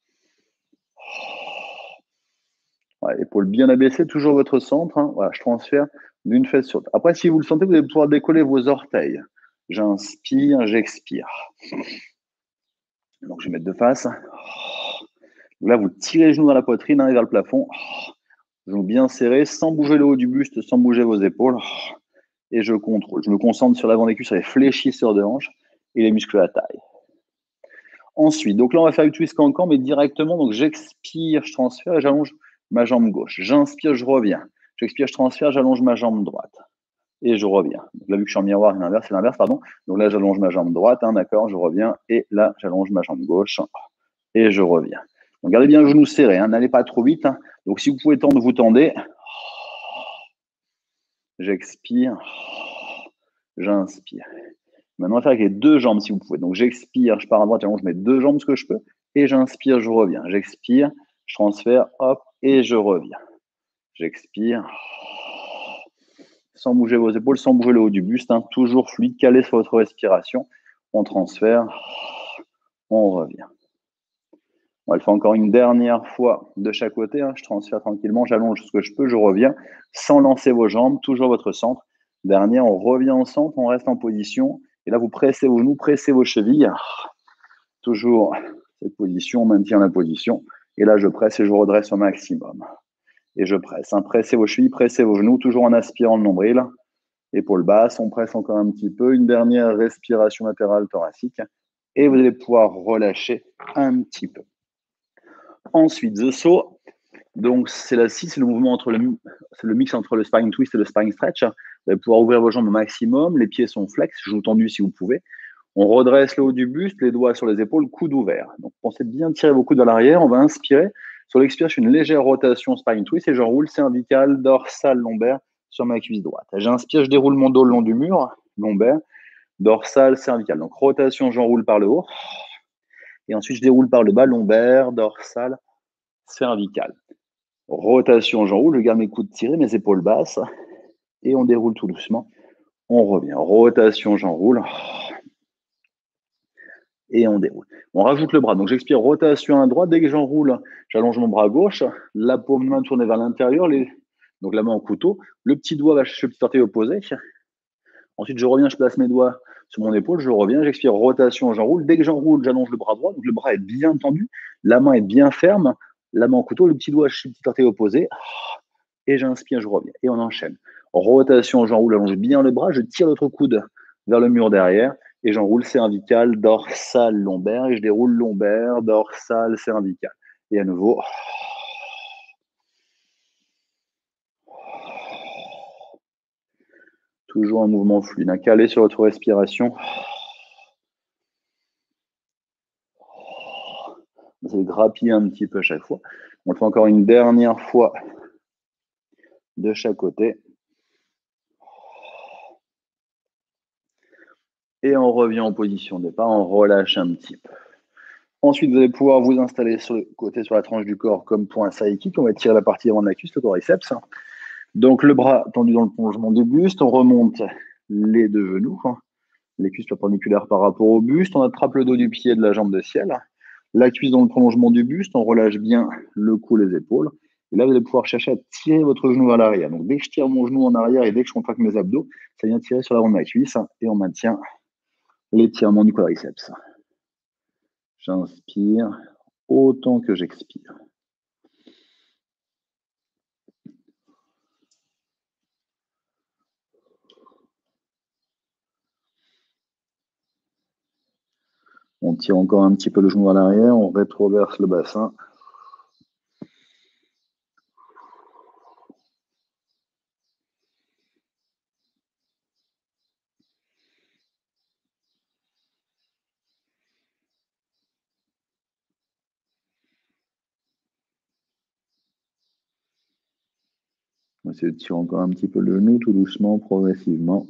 Ouais, épaules bien abaissées, toujours votre centre. Voilà, je transfère d'une fesse sur l'autre. Après, si vous le sentez, vous allez pouvoir décoller vos orteils. J'inspire, j'expire. Donc, je vais mettre de face. Là, vous tirez les genoux dans la poitrine et vers le plafond. Genoux bien serrés, sans bouger le haut du buste, sans bouger vos épaules. Et je contrôle. Je me concentre sur l'avant des cuisses, sur les fléchisseurs de hanches et les muscles de la taille. Ensuite, donc là, on va faire du twist cancan, mais directement. Donc, j'expire, je transfère et j'allonge ma jambe gauche. J'inspire, je reviens. J'expire, je transfère, j'allonge ma jambe droite. Et je reviens. Donc là, vu que je suis en miroir, c'est l'inverse, pardon. Donc là, j'allonge ma jambe droite, d'accord, je reviens. Et là, j'allonge ma jambe gauche et je reviens. Donc, gardez bien le genou serré, n'allez pas trop vite. Donc, si vous pouvez tendre, vous tendez. J'expire, j'inspire. Maintenant, on va faire avec les deux jambes si vous pouvez. Donc, j'expire, je pars à droite, je mets deux jambes ce que je peux. Et j'inspire, je reviens. J'expire, je transfère, hop, et je reviens. J'expire. Sans bouger vos épaules, sans bouger le haut du buste. Toujours fluide, calé sur votre respiration. On transfère, on revient. On va le faire encore une dernière fois de chaque côté. Je transfère tranquillement, j'allonge ce que je peux, je reviens. Sans lancer vos jambes, toujours votre centre. Dernier, on revient au centre, on reste en position. Et là, vous pressez vos genoux, pressez vos chevilles. Toujours cette position, on maintient la position. Et là, je presse et je redresse au maximum. Et je presse. Pressez vos chevilles, pressez vos genoux, toujours en aspirant le nombril. Épaule basse, on presse encore un petit peu. Une dernière respiration latérale thoracique. Et vous allez pouvoir relâcher un petit peu. Ensuite, the saut. Donc, c'est la scie, c'est le mouvement c'est le mix entre le sparring twist et le sparring stretch. Vous allez pouvoir ouvrir vos jambes au maximum. Les pieds sont flex, genoux tendus si vous pouvez. On redresse le haut du buste, les doigts sur les épaules, coude ouvert. Donc, pensez bien tirer vos coudes vers l'arrière. On va inspirer. Sur l'expiration, une légère rotation sparring twist et j'enroule cervical, dorsal, lombaire sur ma cuisse droite. J'inspire, je déroule mon dos le long du mur, lombaire, dorsal, cervical. Donc, rotation, j'enroule par le haut. Et ensuite, je déroule par le bas, lombaire, dorsal, cervical. Rotation, j'enroule, je garde mes coudes tirés, mes épaules basses. Et on déroule tout doucement. On revient. Rotation, j'enroule. Et on déroule. On rajoute le bras. Donc, j'expire, rotation à droite. Dès que j'enroule, j'allonge mon bras gauche. La paume de main tournée vers l'intérieur. Donc, la main en couteau. Le petit doigt va chercher le petit orteil opposé. Ensuite, je reviens, je place mes doigts sur mon épaule. Je reviens, j'expire, rotation, j'enroule. Dès que j'enroule, j'allonge le bras droit. Donc, le bras est bien tendu. La main est bien ferme. La main en couteau. Le petit doigt cherche le petit orteil opposé. Et j'inspire, je reviens. Et on enchaîne. Rotation, j'enroule, allonge bien le bras. Je tire l'autre coude vers le mur derrière. Et j'enroule cervical, dorsal, lombaire. Et je déroule lombaire, dorsal, cervical. Et à nouveau. Toujours un mouvement fluide. Calé sur votre respiration. Vous allez grappiller un petit peu à chaque fois. On le fait encore une dernière fois de chaque côté. Et on revient en position de départ. On relâche un petit peu. Ensuite, vous allez pouvoir vous installer sur le côté, sur la tranche du corps, comme pour un side kick. On va tirer la partie avant de la cuisse, le quadriceps. Donc, le bras tendu dans le prolongement du buste. On remonte les deux genoux, les cuisses perpendiculaires par rapport au buste. On attrape le dos du pied de la jambe de ciel. La cuisse dans le prolongement du buste. On relâche bien le cou, les épaules. Et là, vous allez pouvoir chercher à tirer votre genou vers l'arrière. Donc, dès que je tire mon genou en arrière et dès que je contracte mes abdos, ça vient tirer sur l'avant de ma cuisse. Et on maintient l'étirement du quadriceps. J'inspire autant que j'expire. On tire encore un petit peu le genou vers l'arrière, on rétroverse le bassin. On va essayer de tirer encore un petit peu le genou, tout doucement, progressivement.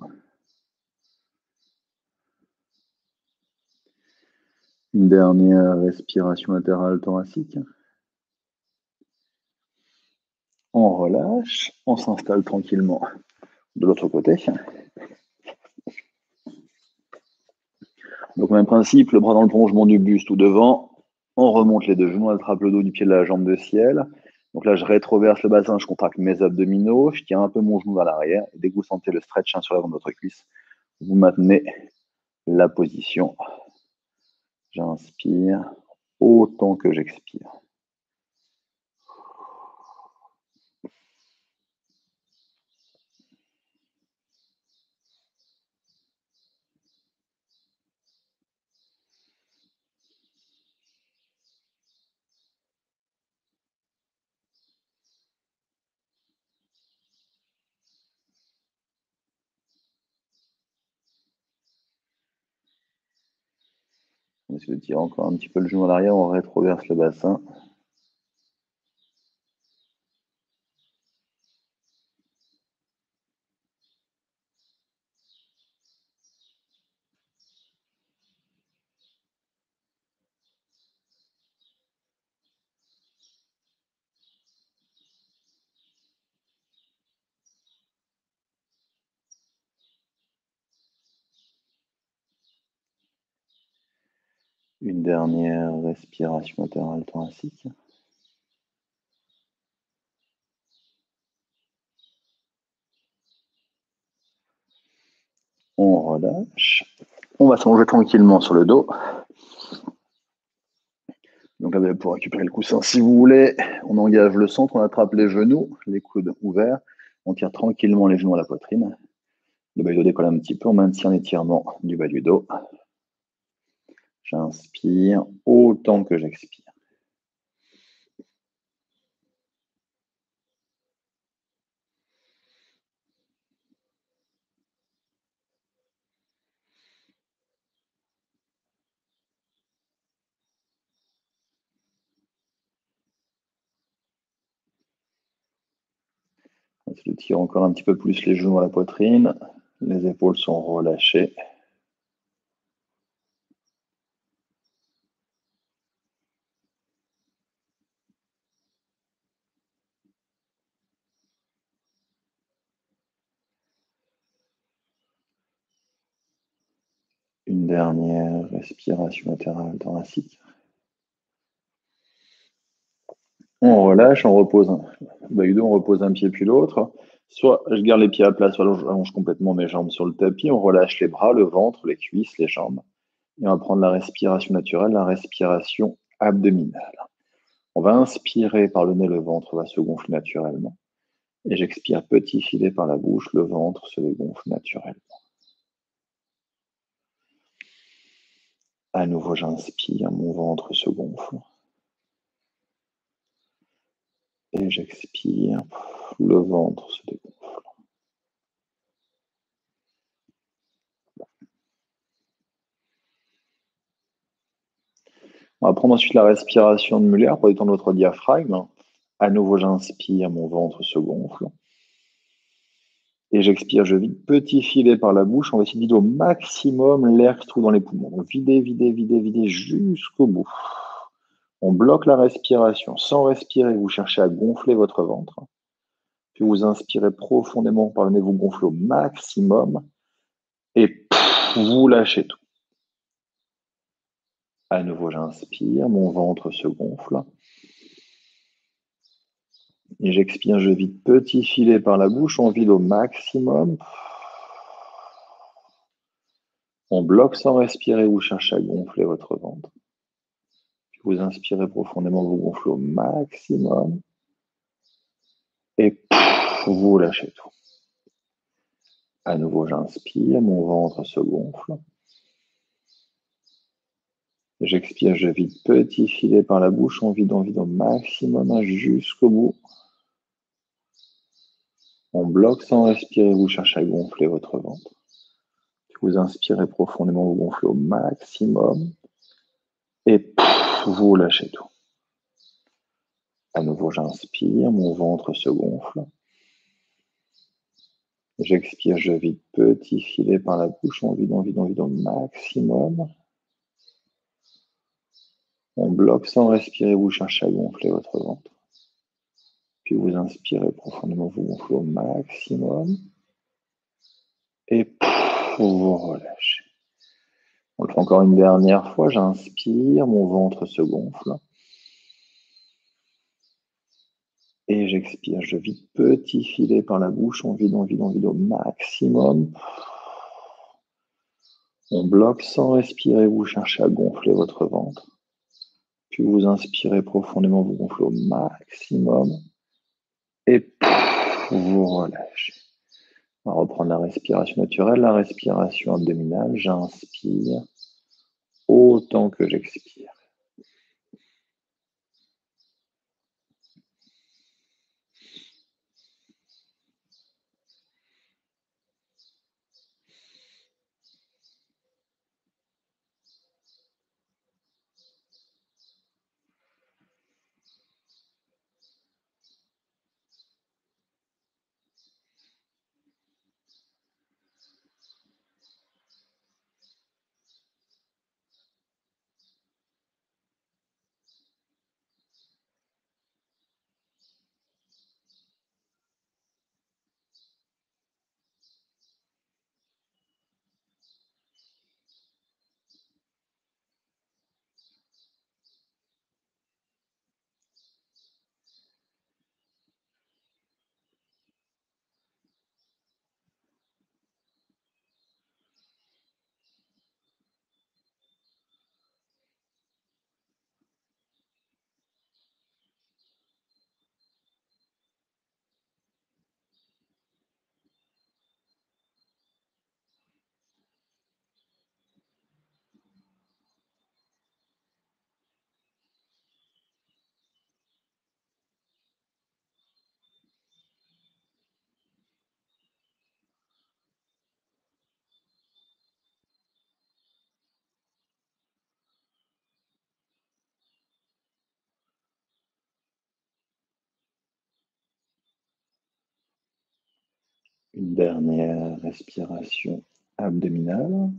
Une dernière respiration latérale thoracique. On relâche, on s'installe tranquillement de l'autre côté. Donc, même principe, le bras dans le prolongement du buste ou devant. On remonte les deux genoux, on attrape le dos du pied de la jambe de ciel. Donc là, je rétroverse le bassin, je contracte mes abdominaux, je tiens un peu mon genou vers l'arrière. Et dès que vous sentez le stretch sur l'avant de votre cuisse, vous maintenez la position. On essaie de tirer encore un petit peu le genou en arrière, on rétroverse le bassin. Une dernière respiration latérale thoracique. On relâche. On va s'allonger tranquillement sur le dos. Donc là, pour récupérer le coussin, si vous voulez, on engage le centre, on attrape les genoux, les coudes ouverts. On tire tranquillement les genoux à la poitrine. Le bas du dos décolle un petit peu, on maintient l'étirement du bas du dos. J'inspire autant que j'expire. Je tire encore un petit peu plus les genoux à la poitrine. Les épaules sont relâchées. Une dernière respiration latérale thoracique. On relâche, on repose on repose un pied puis l'autre. Soit je garde les pieds à plat, soit j'allonge complètement mes jambes sur le tapis. On relâche les bras, le ventre, les cuisses, les jambes. Et on va prendre la respiration naturelle, la respiration abdominale. On va inspirer par le nez, le ventre va se gonfler naturellement. Et j'expire petit filet par la bouche, le ventre se dégonfle naturellement. À nouveau, j'inspire, mon ventre se gonfle. Et j'expire, le ventre se dégonfle. On va prendre ensuite la respiration de Muller pour détendre notre diaphragme. À nouveau, j'inspire, mon ventre se gonfle. Et j'expire, je vide petit filet par la bouche. On va essayer de vider au maximum l'air qui se trouve dans les poumons. Donc, videz, videz, videz, videz jusqu'au bout. On bloque la respiration. Sans respirer, vous cherchez à gonfler votre ventre. Puis vous inspirez profondément par le nez, vous gonflez au maximum. Et vous lâchez tout. À nouveau, j'inspire, mon ventre se gonfle. Et j'expire, je vide petit filet par la bouche, on vide au maximum. On bloque sans respirer, vous cherchez à gonfler votre ventre. Puis vous inspirez profondément, vous gonflez au maximum. Et vous lâchez tout. À nouveau, j'inspire, mon ventre se gonfle. J'expire, je vide petit filet par la bouche, on vide au maximum jusqu'au bout. On bloque sans respirer, vous cherchez à gonfler votre ventre. Vous inspirez profondément, vous gonflez au maximum. Et vous lâchez tout. À nouveau, j'inspire, mon ventre se gonfle. J'expire, je vide petit filet par la bouche, on vide au maximum. On bloque sans respirer, vous cherchez à gonfler votre ventre. Puis vous inspirez profondément, vous gonflez au maximum. Et vous relâchez. On le fait encore une dernière fois. J'inspire, mon ventre se gonfle. Et j'expire, je vide petit filet par la bouche, on vide au maximum. On bloque sans respirer, vous cherchez à gonfler votre ventre. Puis vous inspirez profondément, vous gonflez au maximum. Et vous relâchez. On va reprendre la respiration naturelle, la respiration abdominale. J'inspire autant que j'expire. Une dernière respiration abdominale.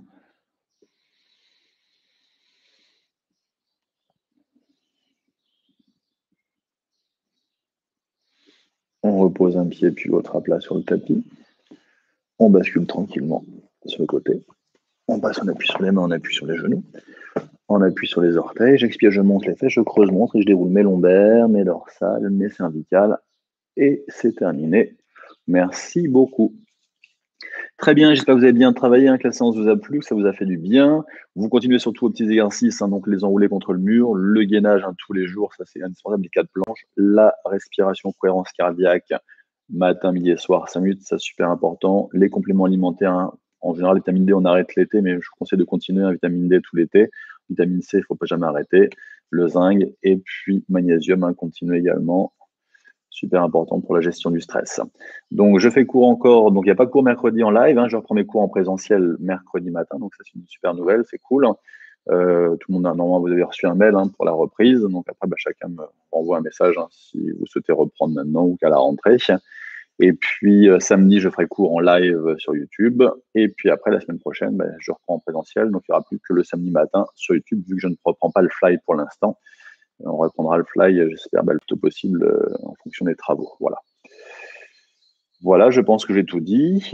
On repose un pied puis l'autre à plat sur le tapis. On bascule tranquillement sur le côté. On passe, on appuie sur les mains, on appuie sur les genoux. On appuie sur les orteils. J'expire, je monte les fesses, je creuse mon ventre et je déroule mes lombaires, mes dorsales, mes cervicales. Et c'est terminé. Merci beaucoup. Très bien, j'espère que vous avez bien travaillé, que la séance vous a plu, que ça vous a fait du bien. Vous continuez surtout aux petits exercices, donc les enroulés contre le mur, le gainage tous les jours, ça c'est indispensable, les 4 planches, la respiration, cohérence cardiaque, matin, midi et soir, 5 minutes, ça c'est super important. Les compléments alimentaires, en général, la vitamine D, on arrête l'été, mais je vous conseille de continuer, vitamine D tout l'été. Vitamine C, il ne faut pas jamais arrêter. Le zinc et puis magnésium, continuez également. Super important pour la gestion du stress. Donc, je fais cours encore. Donc, il n'y a pas de cours mercredi en live. Je reprends mes cours en présentiel mercredi matin. Donc, ça, c'est une super nouvelle. C'est cool. Tout le monde, normalement, vous avez reçu un mail pour la reprise. Donc, après, chacun me renvoie un message si vous souhaitez reprendre maintenant ou qu'à la rentrée. Et puis, samedi, je ferai cours en live sur YouTube. Et puis, après, la semaine prochaine, je reprends en présentiel. Donc, il n'y aura plus que le samedi matin sur YouTube, vu que je ne reprends pas le fly pour l'instant. On reprendra le fly, j'espère, le plus tôt possible en fonction des travaux. Voilà. Voilà, je pense que j'ai tout dit.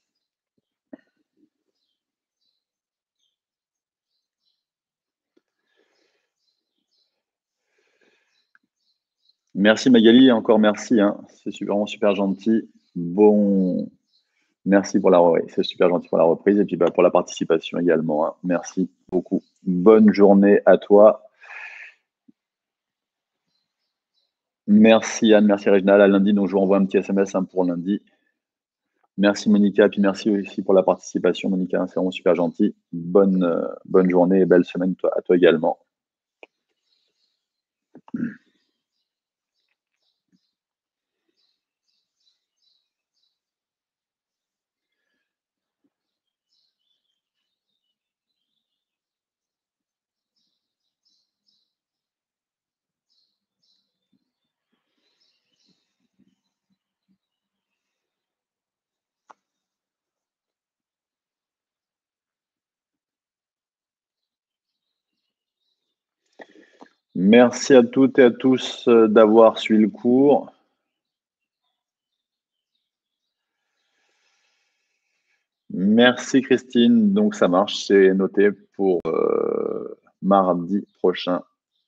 Merci Magali, encore merci. C'est vraiment super gentil. Bon, merci pour la reprise. C'est super gentil pour la reprise et puis pour la participation également. Merci beaucoup. Bonne journée à toi. Merci Anne, merci Réginal. À lundi, donc je vous renvoie un petit SMS pour lundi. Merci Monica, puis merci aussi pour la participation Monica, c'est vraiment super gentil. Bonne journée et belle semaine à toi également. Merci à toutes et à tous d'avoir suivi le cours. Merci Christine. Donc ça marche, c'est noté pour mardi prochain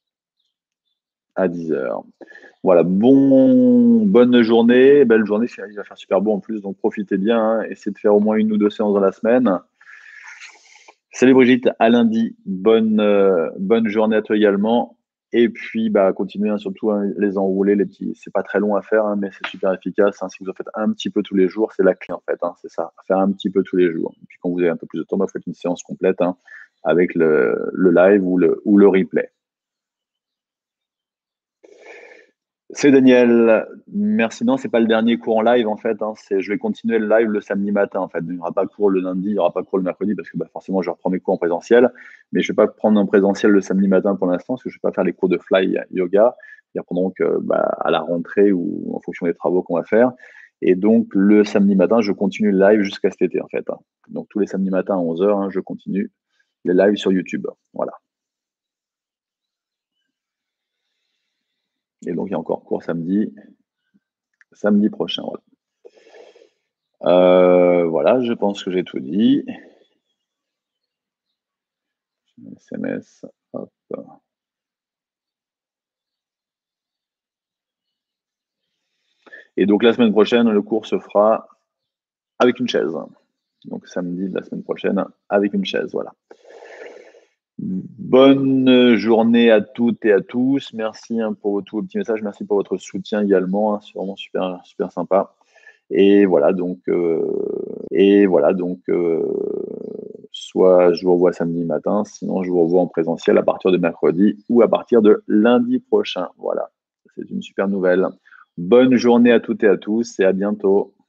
à 10h. Voilà, bonne journée, belle journée. Il va faire super beau en plus, donc profitez bien. Essayez de faire au moins 1 ou 2 séances dans la semaine. Salut Brigitte, à lundi. Bonne journée à toi également. Et puis, continuez surtout les enrouler, les petits. C'est pas très long à faire, mais c'est super efficace. Si vous en faites un petit peu tous les jours, c'est la clé en fait. C'est ça, faire un petit peu tous les jours. Et puis quand vous avez un peu plus de temps, vous faites une séance complète avec le live ou le replay. C'est Daniel. Merci. Non, c'est pas le dernier cours en live en fait. Je vais continuer le live le samedi matin en fait. Il n'y aura pas cours le lundi, il n'y aura pas cours le mercredi parce que forcément je reprends mes cours en présentiel. Mais je ne vais pas prendre en présentiel le samedi matin pour l'instant parce que je ne vais pas faire les cours de fly yoga. Ils reprendront à la rentrée ou en fonction des travaux qu'on va faire. Et donc le samedi matin, je continue le live jusqu'à cet été en fait. Donc tous les samedis matins à 11h, je continue les lives sur YouTube. Voilà. Et donc il y a encore cours samedi prochain. Voilà. Voilà, je pense que j'ai tout dit. SMS, hop. Et donc la semaine prochaine, le cours se fera avec une chaise. Donc samedi de la semaine prochaine, avec une chaise, voilà. Bonne journée à toutes et à tous. Merci pour tous vos petits messages. Merci pour votre soutien également. C'est vraiment super, super sympa. Et voilà, donc, soit je vous revois samedi matin, sinon je vous revois en présentiel à partir de mercredi ou à partir de lundi prochain. Voilà, c'est une super nouvelle. Bonne journée à toutes et à tous et à bientôt.